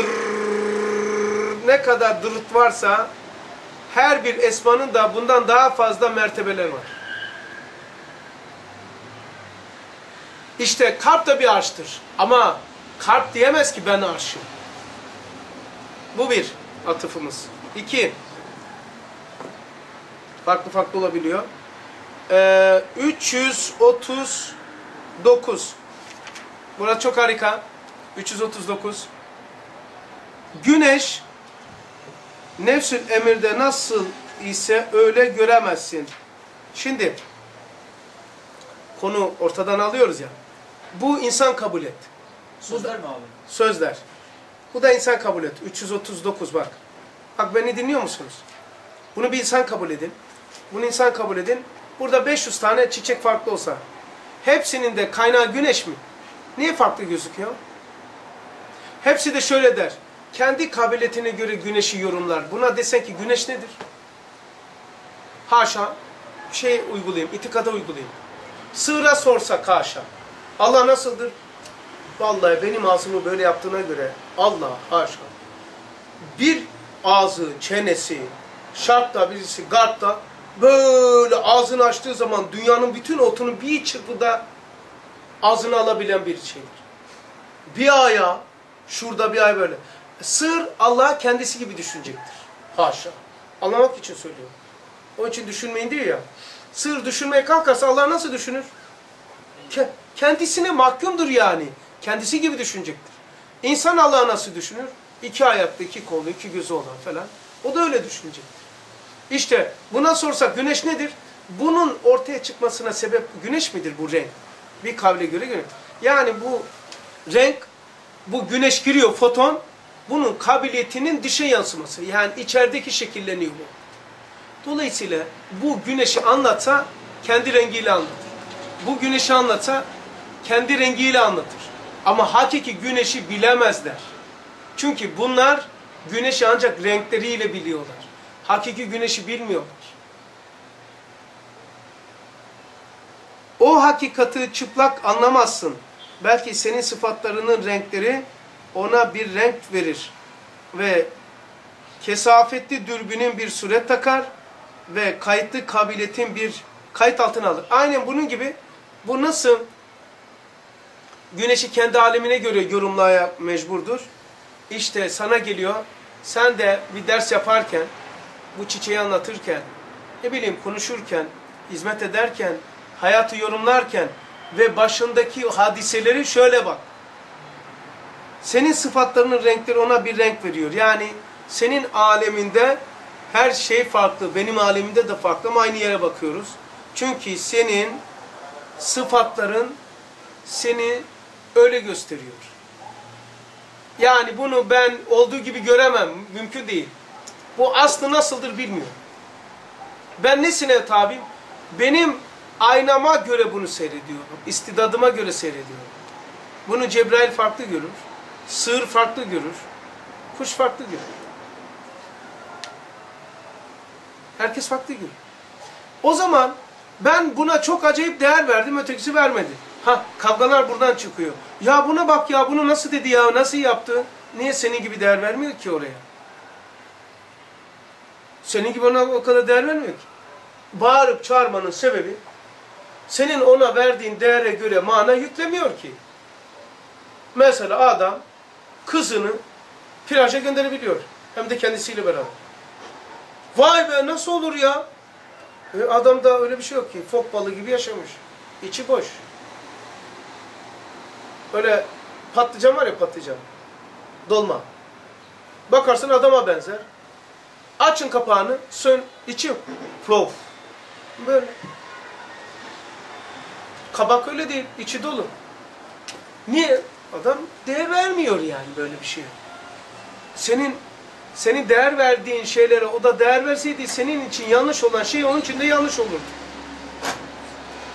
ne kadar dırıt varsa her bir esmanın da bundan daha fazla mertebeleri var. İşte kalp da bir arştır. Ama kalp diyemez ki ben arşım. Bu bir atıfımız. 2. Farklı olabiliyor. 339. Burası çok harika. 339. Güneş nefsül emirde nasıl ise öyle göremezsin. Şimdi konu ortadan alıyoruz ya. Bu insan kabul et. Sözler mi abi? Sözler. Bu da insan kabul et. 339 bak. Bak beni dinliyor musunuz? Bunu bir insan kabul edin. Bunu insan kabul edin. Burada 500 tane çiçek farklı olsa. Hepsinin de kaynağı güneş mi? Niye farklı gözüküyor? Hepsi de şöyle der. Kendi kabiliyetine göre güneşi yorumlar. Buna desen ki güneş nedir? Haşa. Şey uygulayayım, itikada uygulayayım. Sığıra sorsak haşa. Allah nasıldır? Vallahi benim ağzımı böyle yaptığına göre Allah haşa. Bir ağzı, çenesi, şarkta birisi garpta böyle ağzını açtığı zaman dünyanın bütün otunu bir çırpıda ağzına alabilen bir şeydir. Bir ayağı, şurada bir ay böyle. Sığır Allah kendisi gibi düşünecektir. Haşa. Anlamak için söylüyorum. Onun için düşünmeyin diyor ya. Sığır düşünmeye kalkarsa Allah nasıl düşünür? Kendisine mahkumdur yani. Kendisi gibi düşünecektir. İnsan Allah'ı nasıl düşünür? 2 ayaklı, 2 kollu, 2 gözü olan falan. O da öyle düşünecektir. İşte buna sorsak güneş nedir? Bunun ortaya çıkmasına sebep güneş midir bu renk? Bir kavle göre güneş. Yani bu renk, bu güneş giriyor foton, bunun kabiliyetinin dışa yansıması. Yani içerideki şekilleniyor bu. Dolayısıyla bu güneşi anlatsa kendi rengiyle anlatır. Bu güneşi anlatsa kendi rengiyle anlatır. Ama hakiki güneşi bilemezler. Çünkü bunlar güneşi ancak renkleriyle biliyorlar. Hakiki güneşi bilmiyorlar. O hakikati çıplak anlamazsın. Belki senin sıfatlarının renkleri ona bir renk verir. Ve kesafetli dürbünün bir suret takar ve kayıtlı kabiliyetin bir kayıt altına alır. Aynen bunun gibi bu nasıl güneşi kendi alemine göre yorumlamaya mecburdur. İşte sana geliyor, sen de bir ders yaparken, bu çiçeği anlatırken, ne bileyim konuşurken, hizmet ederken, hayatı yorumlarken ve başındaki hadiseleri şöyle bak. Senin sıfatlarının renkleri ona bir renk veriyor. Yani senin aleminde her şey farklı, benim alemimde de farklı ama aynı yere bakıyoruz. Çünkü senin sıfatların seni öyle gösteriyor. Yani bunu ben olduğu gibi göremem, mümkün değil. Bu aslı nasıldır bilmiyorum. Ben nesine tabiyim? Benim aynama göre bunu seyrediyorum, istidadıma göre seyrediyorum. Bunu Cebrail farklı görür, sığır farklı görür, kuş farklı görür. Herkes farklı görür. O zaman ben buna çok acayip değer verdim, ötekisi vermedi. Ha, kavgalar buradan çıkıyor. Ya buna bak ya, bunu nasıl dedi ya, nasıl yaptı? Niye senin gibi değer vermiyor ki oraya? Senin gibi ona o kadar değer vermiyor ki. Bağırıp çağırmanın sebebi, senin ona verdiğin değere göre mana yüklemiyor ki. Mesela adam kızını plaja gönderebiliyor. Hem de kendisiyle beraber. Vay be, nasıl olur ya? Adamda öyle bir şey yok ki. Fok balığı gibi yaşamış. İçi boş. Öyle patlıcan var ya, patlıcan. Dolma. Bakarsın adama benzer. Açın kapağını, sön, içi flow. Böyle. Kabak öyle değil, içi dolu. Niye? Adam değer vermiyor yani böyle bir şeye. Senin değer verdiğin şeylere o da değer verseydi senin için yanlış olan şey onun için de yanlış olurdu.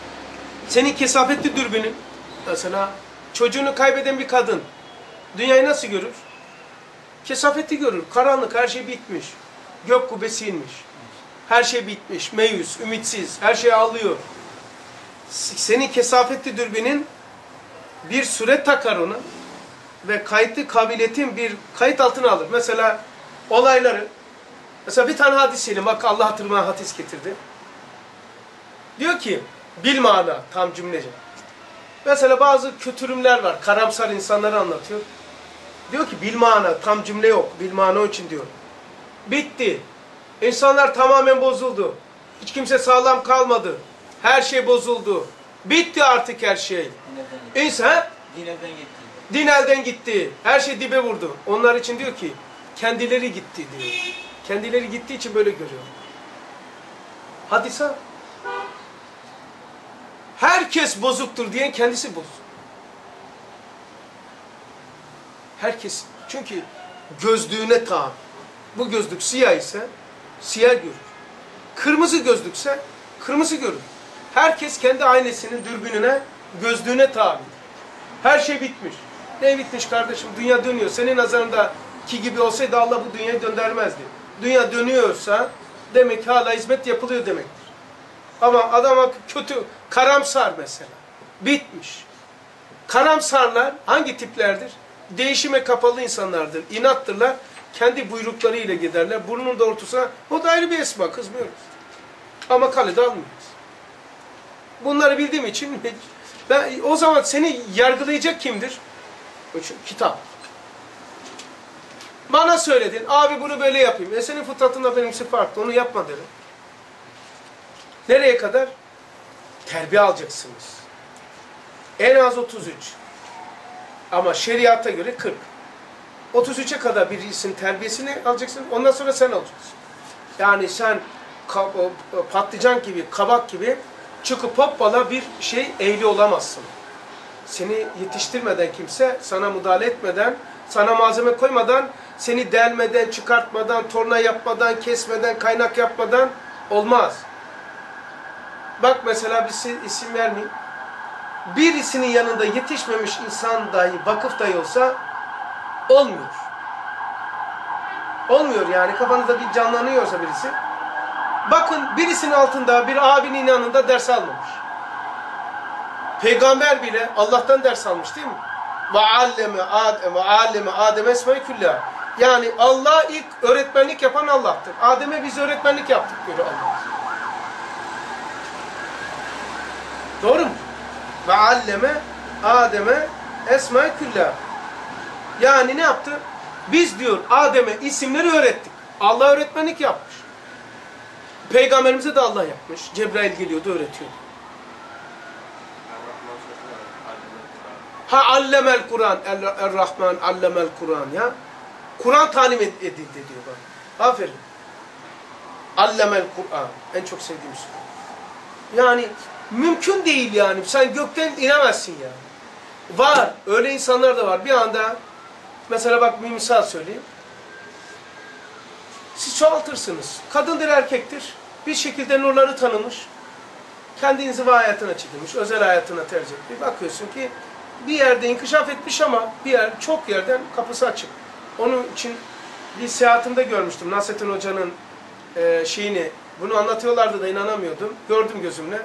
Senin kesafetli dürbünün, mesela çocuğunu kaybeden bir kadın dünyayı nasıl görür? Kesafetli görür. Karanlık, her şey bitmiş. Gök kubbesi inmiş. Her şey bitmiş. Meyus, ümitsiz. Her şey ağlıyor. Senin kesafetli dürbünün bir süre takar ona ve kayıtlı kabiliyetin bir kayıt altına alır. Mesela olayları, mesela bir tane hadisiyle, bak Allah hatırına hadis getirdi. Diyor ki, bilmana tam cümlece. Mesela bazı kötürümler var, karamsar insanları anlatıyor. Diyor ki bilmana, tam cümle yok, bilmana için diyor. Bitti. İnsanlar tamamen bozuldu. Hiç kimse sağlam kalmadı. Her şey bozuldu. Bitti artık her şey. İnsan, Din elden gitti. din elden gitti. Her şey dibe vurdu. Onlar için diyor ki, kendileri gitti diyor. Kendileri gittiği için böyle görüyor. Hadise. Herkes bozuktur diyen kendisi bozuk. Herkes. Çünkü gözlüğüne tabi. Bu gözlük siyah ise siyah görür. Kırmızı gözlükse kırmızı görür. Herkes kendi aynesinin dürbününe, gözlüğüne tabi. Her şey bitmiş. Ne bitmiş kardeşim? Dünya dönüyor. Senin nazarındaki gibi olsaydı Allah bu dünyayı döndürmezdi. Dünya dönüyorsa demek ki hala hizmet yapılıyor demektir. Ama adama kötü, karamsar mesela. Bitmiş. Karamsarlar hangi tiplerdir? Değişime kapalı insanlardır. İnattırlar. Kendi buyruklarıyla giderler. Burnunun doğrultusuna, o da ayrı bir esma, kızmıyoruz. Ama kalede almıyoruz. Bunları bildiğim için ben, o zaman seni yargılayacak kimdir? Kitap. Bana söyledin, abi bunu böyle yapayım. Senin fıtratınla benimsi farklı, onu yapma derim. Nereye kadar? Terbiye alacaksınız. En az 33. Ama şeriata göre 40. 33'e kadar birisinin terbiyesini alacaksın, ondan sonra sen alacaksın. Yani sen patlıcan gibi, kabak gibi çıkıp hoppala bir şey ehli olamazsın. Seni yetiştirmeden kimse, sana müdahale etmeden, sana malzeme koymadan, seni delmeden, çıkartmadan, torna yapmadan, kesmeden, kaynak yapmadan olmaz. Bak mesela bir isim vermeyeyim. Birisinin yanında yetişmemiş insan dahi, vakıf dahi olsa olmuyor. Olmuyor yani, kafanızda bir canlanıyorsa birisi. Bakın birisinin altında bir abinin yanında ders almamış. Peygamber bile Allah'tan ders almış değil mi? وَعَلَّمَ آدَمَ esma-i küllâ. Yani Allah ilk öğretmenlik yapan Allah'tır. Adem'e biz öğretmenlik yaptık diyor Allah. Doğru mu? وَعَلَّمَ آدَمَ esma-i küllâ. Yani ne yaptı? Biz diyor Adem'e isimleri öğrettik. Allah öğretmenlik yapmış. Peygamberimize de Allah yapmış. Cebrail geliyordu, öğretiyordu. Ha allemel Kur'an, Er-Rahman allemel Kur'an ya. Kur'an talim edildi diyor bak. Aferin. Allemel Kur'an. En çok sevdiğim şey. Yani mümkün değil yani. Sen gökten inemezsin yani. Var. Öyle insanlar da var. Bir anda mesela bak bir misal söyleyeyim. Siz çoğaltırsınız. Kadındır, erkektir. Bir şekilde nurları tanımış. Kendi inziva hayatına çekilmiş. Özel hayatına tercih etmiş. Bakıyorsun ki bir yerde inkişaf etmiş ama çok yerden kapısı açık. Onun için bir seyahatimde görmüştüm Nasrettin Hoca'nın şeyini. Bunu anlatıyorlardı da inanamıyordum. Gördüm gözümle.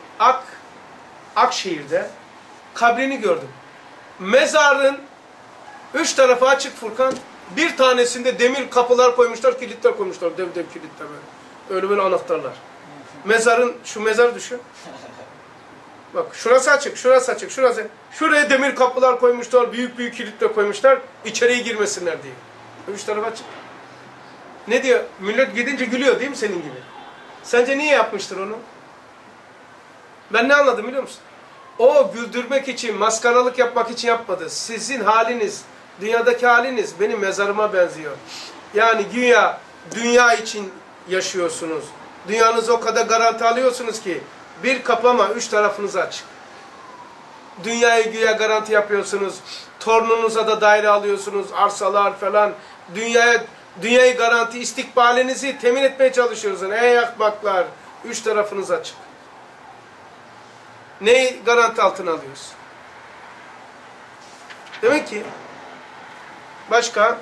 Akşehir'de kabrini gördüm. Mezarın 3 tarafı açık Furkan. Bir tanesinde demir kapılar koymuşlar, kilitler koymuşlar. Dev kilitler böyle. Öyle anahtarlar. Mezarın, şu mezar düşün. Bak şurası açık, şurası açık, şurası. Şuraya demir kapılar koymuşlar, büyük büyük kilitler koymuşlar. İçeriye girmesinler diye. 3 taraf açık. Ne diyor? Millet gidince gülüyor değil mi senin gibi? Sence niye yapmıştır onu? Ben ne anladım biliyor musun? O güldürmek için, maskaralık yapmak için yapmadı. Sizin haliniz, dünyadaki haliniz benim mezarıma benziyor. Yani dünya için yaşıyorsunuz. Dünyanızı o kadar garanti alıyorsunuz ki bir kapama, 3 tarafınız açık. Dünyayı güya garanti yapıyorsunuz. Torununuza da daire alıyorsunuz, arsalar falan. Dünyayı garanti, istikbalinizi temin etmeye çalışıyorsunuz. Ey ahmaklar, 3 tarafınız açık. Neyi garanti altına alıyoruz? Demek ki başka,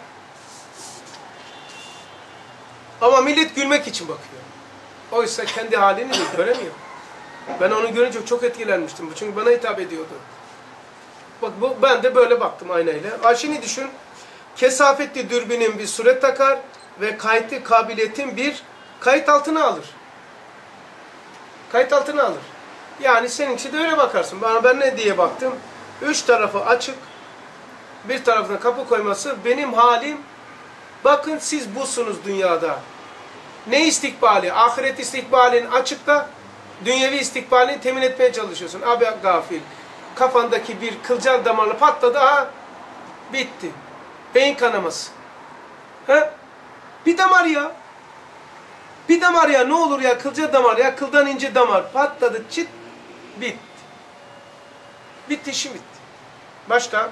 ama millet gülmek için bakıyor. Oysa kendi halini de göremiyor. Ben onu görünce çok etkilenmiştim. Çünkü bana hitap ediyordu. Bak ben de böyle baktım aynayla. Şimdi düşün, kesafetli dürbünün bir suret takar ve kayıtlı kabiliyetin bir kayıt altına alır. Kayıt altına alır. Yani seninkisi de öyle bakarsın. Ben ne diye baktım? 3 tarafı açık, bir tarafına kapı koyması benim halim. Bakın siz busunuz dünyada. Ne istikbali? Ahiret istikbalin açıkta, dünyevi istikbalini temin etmeye çalışıyorsun. Abi gafil. Kafandaki bir kılcal damarla patladı, ha bitti. Beyin kanaması. Ha? Bir damar ya. Bir damar ya, ne olur ya, kılcal damar ya, kıldan ince damar. Patladı, çıt, bitti. Bitti, işim bitti. Başka?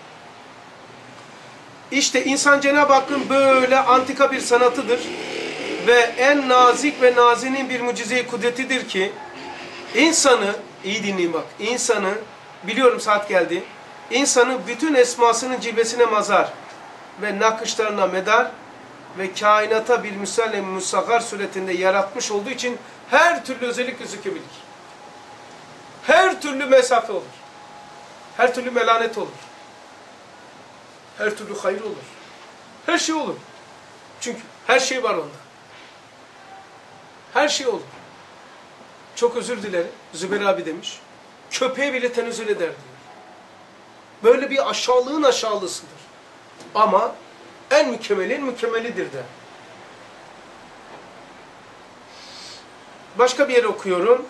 İşte insan Cenab-ı Hakk'ın böyle antika bir sanatıdır. Ve en nazik ve nazinin bir mucize-i kudretidir ki, insanı, iyi dinleyin bak, insanı, biliyorum saat geldi, insanı bütün esmasının cilvesine mazar ve nakışlarına medar ve kainata bir müsellem musaggar suretinde yaratmış olduğu için her türlü özellik gözükebilir. Her türlü mesafe olur. Her türlü melanet olur. Her türlü hayır olur. Her şey olur. Çünkü her şey var onda. Her şey olur. Çok özür dilerim. Zübeyir abi demiş. Köpeğe bile tenezzül eder diyor. Böyle bir aşağılığın aşağılısıdır. Ama en mükemmelin mükemmelidir de. Başka bir yere okuyorum.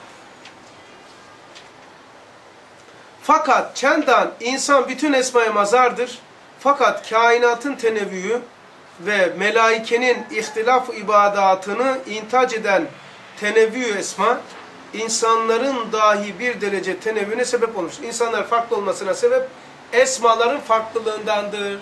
Fakat çendan insan bütün esmaya mazardır. Fakat kainatın tenevvüyü ve melaikenin ihtilaf ibadatını intac eden tenevvü esma, insanların dahi bir derece tenevvüne sebep olmuş. İnsanlar farklı olmasına sebep esmaların farklılığındandır.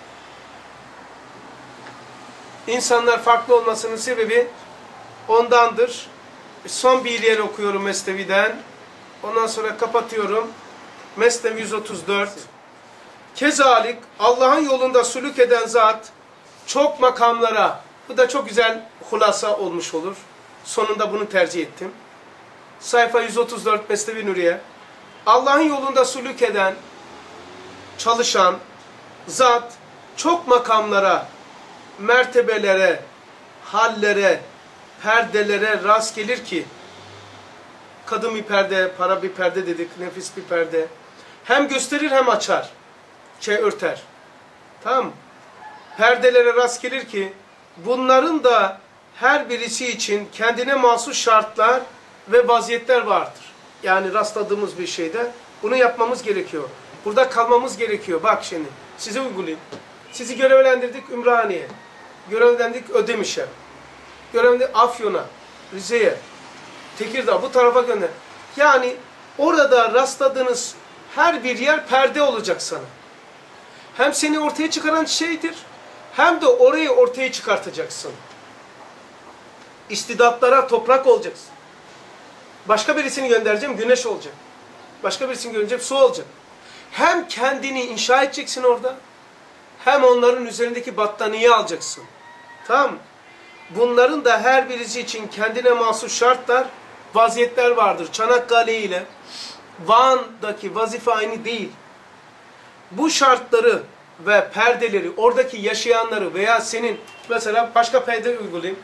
İnsanlar farklı olmasının sebebi ondandır. Son bir yer okuyorum Mesnevi'den. Ondan sonra kapatıyorum. Mesnevi 134. Kezalik Allah'ın yolunda sülük eden zat çok makamlara, bu da çok güzel hulasa olmuş olur. Sonunda bunu tercih ettim. Sayfa 134 Mesnevi Nuriye. Allah'ın yolunda sülük eden, çalışan zat çok makamlara, mertebelere, hallere, perdelere rast gelir ki, kadın bir perde, para bir perde dedik, nefis bir perde. Hem gösterir hem açar, örter. Tamam mı? Perdelere rast gelir ki, bunların da her birisi için kendine mahsus şartlar ve vaziyetler vardır. Yani rastladığımız bir şeyde bunu yapmamız gerekiyor. Burada kalmamız gerekiyor. Bak şimdi, size uygulayayım. Sizi görevlendirdik Ümraniye, görevlendirdik Ödemiş'e, görevlendirdik Afyon'a, Rize'ye, Tekirdağ, bu tarafa gönder. Yani orada rastladığınız her bir yer perde olacak sana. Hem seni ortaya çıkaran şeydir, hem de orayı ortaya çıkartacaksın. İstidatlara toprak olacaksın. Başka birisini göndereceğim, güneş olacak. Başka birisini göndereceğim, su olacak. Hem kendini inşa edeceksin orada, hem onların üzerindeki battaniye alacaksın. Tamam mı? Bunların da her birisi için kendine mahsus şartlar, vaziyetler vardır. Çanakkale ile Van'daki vazife aynı değil. Bu şartları ve perdeleri, oradaki yaşayanları veya senin, mesela başka perde uygulayayım.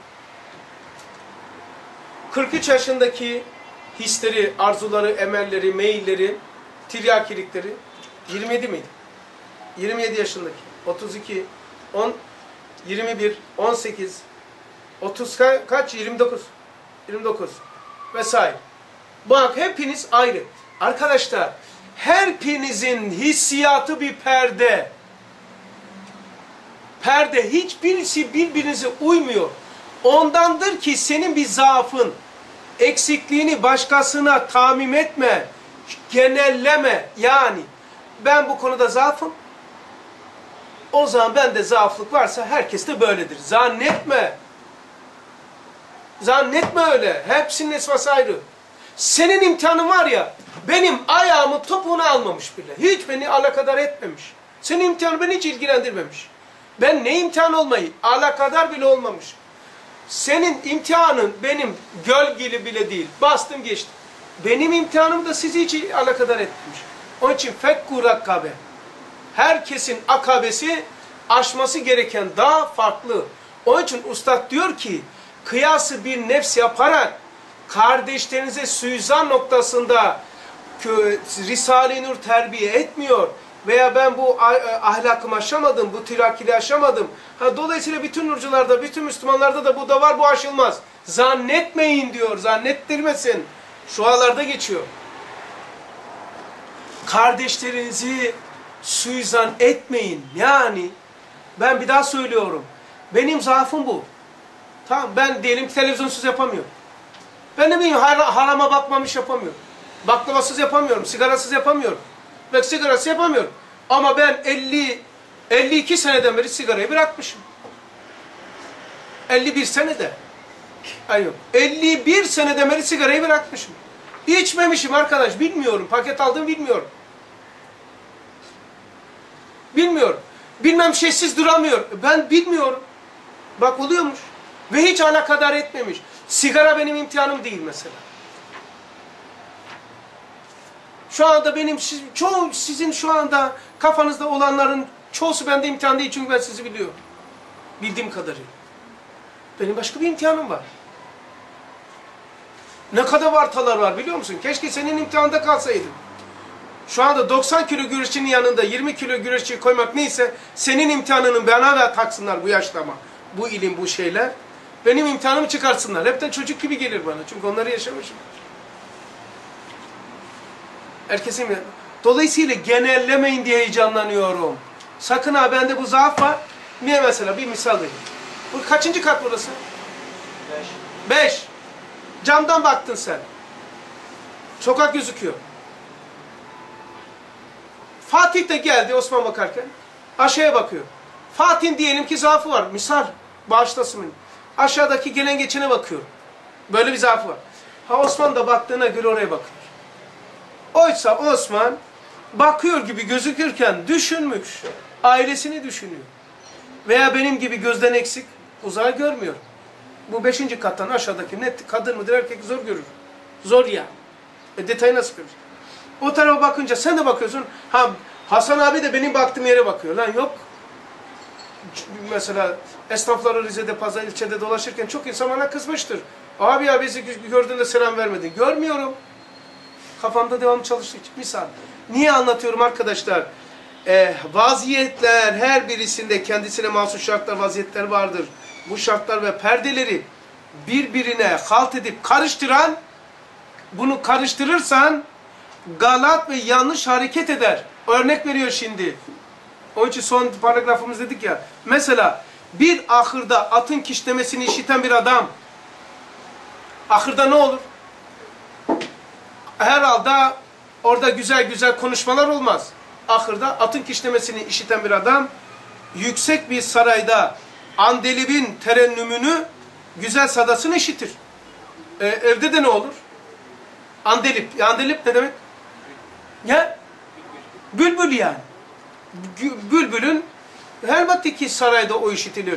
43 yaşındaki hisleri, arzuları, emelleri, meyilleri, tiryakilikleri, 27 miydi? 27 yaşındaki, 32, 10, 21, 18, 30 kaç? 29. 29 vesaire. Bak hepiniz ayrı. Arkadaşlar, her birinizin hissiyatı bir perde. Perde, hiçbirisi birbirinize uymuyor. Ondandır ki senin bir zaafın, eksikliğini başkasına tamim etme, genelleme. Yani ben bu konuda zaafım, o zaman bende zaaflık varsa herkes de böyledir. Zannetme. Zannetme öyle. Hepsinin esması ayrı. Senin imtihanın var ya, benim ayağımın topuğunu almamış bile. Hiç beni alakadar etmemiş. Senin imtihanın beni hiç ilgilendirmemiş. Ben ne imtihan olmayı alakadar bile olmamış. Senin imtihanın benim gölgeli bile değil. Bastım geçtim. Benim imtihanım da sizi hiç alakadar etmemiş. Onun için fekku rakkabe. Herkesin akabesi aşması gereken daha farklı. Onun için ustad diyor ki kıyası bir nefs yaparak kardeşlerinize suizan noktasında Risale-i Nur terbiye etmiyor. Veya ben bu ahlakımı aşamadım, bu tirakili aşamadım. Dolayısıyla bütün nurcularda, bütün Müslümanlarda da bu da var, bu aşılmaz. Zannetmeyin diyor, zannettirmesin. Şualarda geçiyor. Kardeşlerinizi suizan etmeyin. Yani ben bir daha söylüyorum. Benim zaafım bu. Tamam, ben diyelim ki televizyonsuz yapamıyorum. Ben de bilmiyorum, harama bakmamış yapamıyorum. Baklavasız yapamıyorum, sigarasız yapamıyorum. Ve sigarası yapamıyorum. Ama ben 52 seneden beri sigarayı bırakmışım. 51 senede. Ay yok. 51 seneden beri sigarayı bırakmışım. İçmemişim arkadaş, bilmiyorum. Paket aldım, bilmiyorum. Bilmiyorum. Bilmem şeysiz duramıyor. Ben bilmiyorum. Bak oluyormuş. Ve hiç alakadar etmemiş. Sigara benim imtihanım değil mesela. Şu anda benim, çoğu sizin şu anda kafanızda olanların çoğusu bende imtihan değil. Çünkü ben sizi biliyorum. Bildiğim kadarıyla. Benim başka bir imtihanım var. Ne kadar vartalar var biliyor musun? Keşke senin imtihanda kalsaydım. Şu anda 90 kilo güreşçinin yanında 20 kilo güreşçi koymak neyse senin imtihanını bana da taksınlar bu yaşlama. Bu ilim, bu şeyler. Benim imtihanımı çıkarsınlar. Hepten çocuk gibi gelir bana. Çünkü onları yaşamışım. Herkesin mi? Dolayısıyla genellemeyin diye heyecanlanıyorum. Sakın ha, bende bu zaaf var. Niye mesela? Bir misal vereyim. Bu kaçıncı kat burası? 5. 5. Camdan baktın sen. Sokak gözüküyor. Fatih de geldi Osman bakarken. Aşağıya bakıyor. Fatih'in diyelim ki zaafı var. Misal. Bağışlasın beni. Aşağıdaki gelen geçene bakıyor. Böyle bir zaafı var. Osman da baktığına göre oraya bakıyor. Oysa Osman bakıyor gibi gözükürken düşünmüş. Ailesini düşünüyor. Veya benim gibi gözden eksik, uzay görmüyor. Bu 5. kattan aşağıdaki net kadın mıdır erkek zor görür. Zor ya. Detayı nasıl görür? O tarafa bakınca sen de bakıyorsun. Hasan abi de benim baktığım yere bakıyor. Lan yok. Mesela esnafları Rize'de, Pazar ilçede dolaşırken çok insan bana kızmıştır. Abi ya bizi gördüğünde selam vermedin. Görmüyorum. Kafamda devamlı çalıştığı için. Misal. Niye anlatıyorum arkadaşlar? Vaziyetler her birisinde kendisine mahsus şartlar, vaziyetler vardır. Bu şartlar ve perdeleri birbirine halt edip karıştıran, bunu karıştırırsan galat ve yanlış hareket eder. Örnek veriyor şimdi. Onun için son paragrafımız dedik ya. Mesela bir ahırda atın kişnemesini işiten bir adam, ahırda ne olur? Herhalde orada güzel güzel konuşmalar olmaz. Ahırda atın kişnemesini işiten bir adam, yüksek bir sarayda andelibin terennümünü, güzel sadasını işitir. Evde de ne olur? Andelip. Andelip ne demek? Ya? Bülbül yani. Bülbülün elbette ki sarayda o işitilir.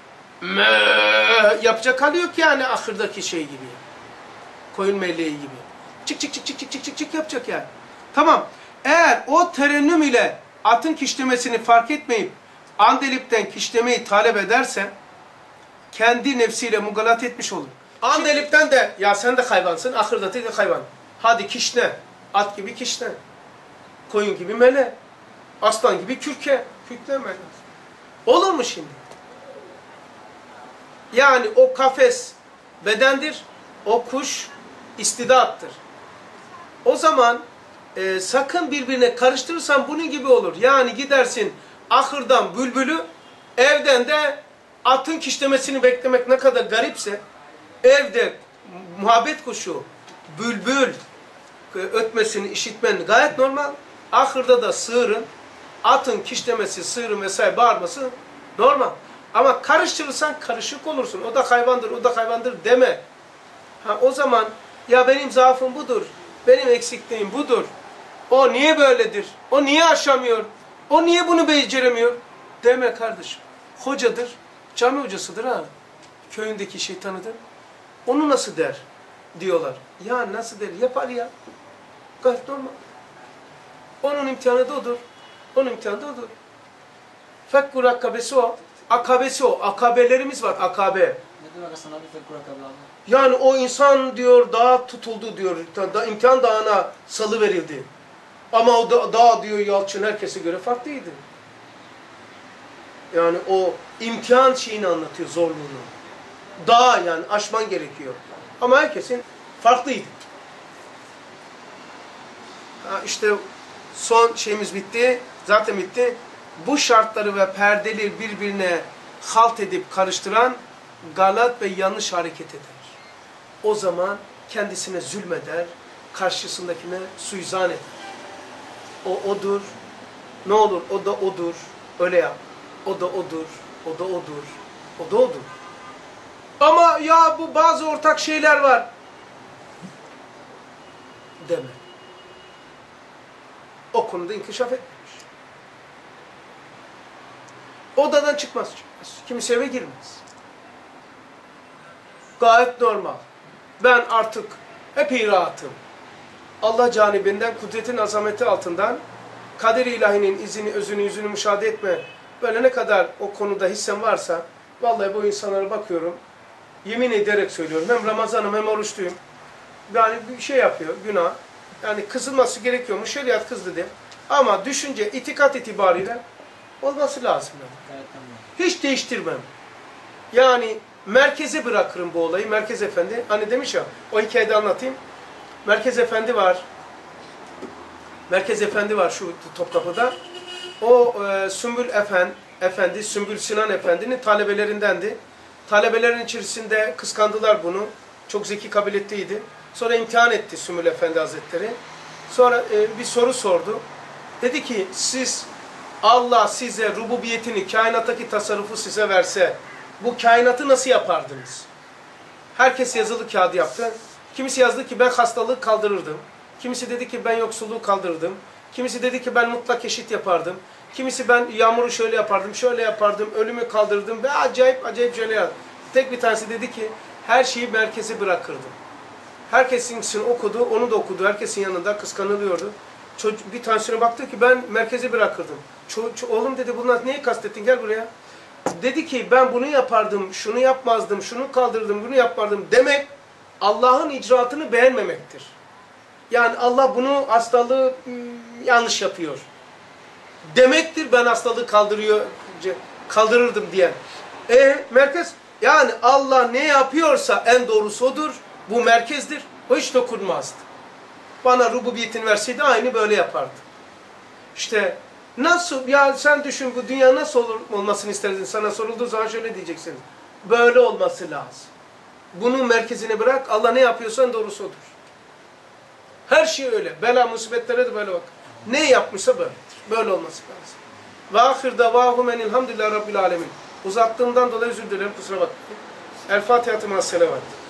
Yapacak hali yok yani ahırdaki şey gibi. Koyun melleği gibi. Çık çık çık çık çık çık çık çık yapacak yani. Tamam. Eğer o terennüm ile atın kişnemesini fark etmeyip andelipten kişnemeyi talep ederse kendi nefsiyle mugalat etmiş olur. Andelipten de ya sen de hayvansın, ahırdaki de hayvan. Hadi kişne. At gibi kişne. Koyun gibi mele. Aslan gibi kürke. Kükleme. Olur mu şimdi? Yani o kafes bedendir. O kuş istidattır. O zaman sakın birbirine karıştırırsan bunun gibi olur. Yani gidersin ahırdan bülbülü, evden de atın kişnemesini beklemek ne kadar garipse, evde muhabbet kuşu, bülbül ötmesini işitmen gayet normal. Ahırda da sığırın, atın kişnemesi, sığırın vesaire bağırması normal. Ama karıştırırsan karışık olursun. O da hayvandır, o da hayvandır deme. O zaman Ya benim zaafım budur. Benim eksikliğim budur. O niye böyledir? O niye aşamıyor? O niye bunu beceremiyor? Deme kardeşim. Hocadır. Cami hocasıdır ha. Köyündeki şeytanıdır. Onu nasıl der? Diyorlar. Ya nasıl der? Yapar ya. Gayet normal. Onun imtihanı da odur. Onun imtihanı da odur. Fekkur akabesi o. Akabesi o. Akabelerimiz var. Akabe. Ne demek Hasan abi fekkur akabe abi? Yani o insan diyor dağa tutuldu diyor. İmtihan dağına salı verildi. Ama o dağ diyor Yalçın herkese göre farklıydı. Yani o imtihan şeyini anlatıyor, zorluğunu. Dağ yani aşman gerekiyor. Ama herkesin farklıydı. İşte son şeyimiz bitti. Zaten bitti. Bu şartları ve perdeleri birbirine halt edip karıştıran galat ve yanlış hareket eder. O zaman kendisine zulmeder, karşısındakine suizan eder. O odur, ne olur o da odur, öyle yap. O da odur, o da odur, o da odur. Ama ya bu bazı ortak şeyler var. Deme. O konuda inkişaf etmemiş. Odadan çıkmaz. Kimse eve girmez. Gayet normal. Ben artık epey rahatım. Allah canibinden, kudretin azameti altından, kader-i ilahinin izini, özünü, yüzünü müşahede etme. Böyle ne kadar o konuda hissem varsa, vallahi bu insanlara bakıyorum, yemin ederek söylüyorum. Hem Ramazan'ım hem oruçluyum. Yani bir şey yapıyor, günah. Yani kızılması gerekiyormuş, şeriat kız dedi. Ama düşünce, itikat itibariyle olması lazım. Hiç değiştirmem. Yani merkeze bırakırım bu olayı. Merkez Efendi, hani demiş ya, o hikayede anlatayım. Merkez Efendi var. Merkez Efendi var şu Topkapı'da. O Sümbül Efendi, Sümbül Sinan Efendi'nin talebelerindendi. Talebelerin içerisinde kıskandılar bunu. Çok zeki kabiliyetliydi. Sonra imtihan etti Sümbül Efendi Hazretleri. Sonra bir soru sordu. Dedi ki siz Allah size rububiyetini, kainattaki tasarrufu size verse bu kainatı nasıl yapardınız? Herkes yazılı kağıdı yaptı. Kimisi yazdı ki ben hastalığı kaldırırdım. Kimisi dedi ki ben yoksulluğu kaldırırdım. Kimisi dedi ki ben mutlak eşit yapardım. Kimisi ben yağmuru şöyle yapardım, şöyle yapardım, ölümü kaldırırdım ve acayip acayip şöyle yaptım. Tek bir tanesi dedi ki her şeyi merkeze bırakırdım. Herkesin okudu, onu da okudu. Herkesin yanında kıskanılıyordu. Bir tanesine baktı ki ben merkeze bırakırdım. Oğlum dedi bunlar neyi kastettin gel buraya. Dedi ki ben bunu yapardım, şunu yapmazdım, şunu kaldırırdım, bunu yapardım demek Allah'ın icraatını beğenmemektir. Yani Allah bunu hastalığı yanlış yapıyor. Demektir ben hastalığı kaldırırdım diyen. Merkez yani Allah ne yapıyorsa en doğrusu odur. Bu merkezdir. O hiç dokunmazdı. Bana rububiyetini verseydi aynı böyle yapardı. İşte nasıl ya sen düşün bu dünya nasıl olmasını isterdin? Sana sorulduğu zaman şöyle diyeceksin. Böyle olması lazım. Bunun merkezine bırak. Allah ne yapıyorsa en doğrusu odur. Her şey öyle. Bela musibetlere de böyle bak. Ne yapmışsa böyledir. Böyle olması lazım. Ve ahir davahum enilhamdülillahi rabbil alemin. Uzattığımdan dolayı özür dilerim. Kusura bakmayın. El Fatiha'tı ma'as-selavat.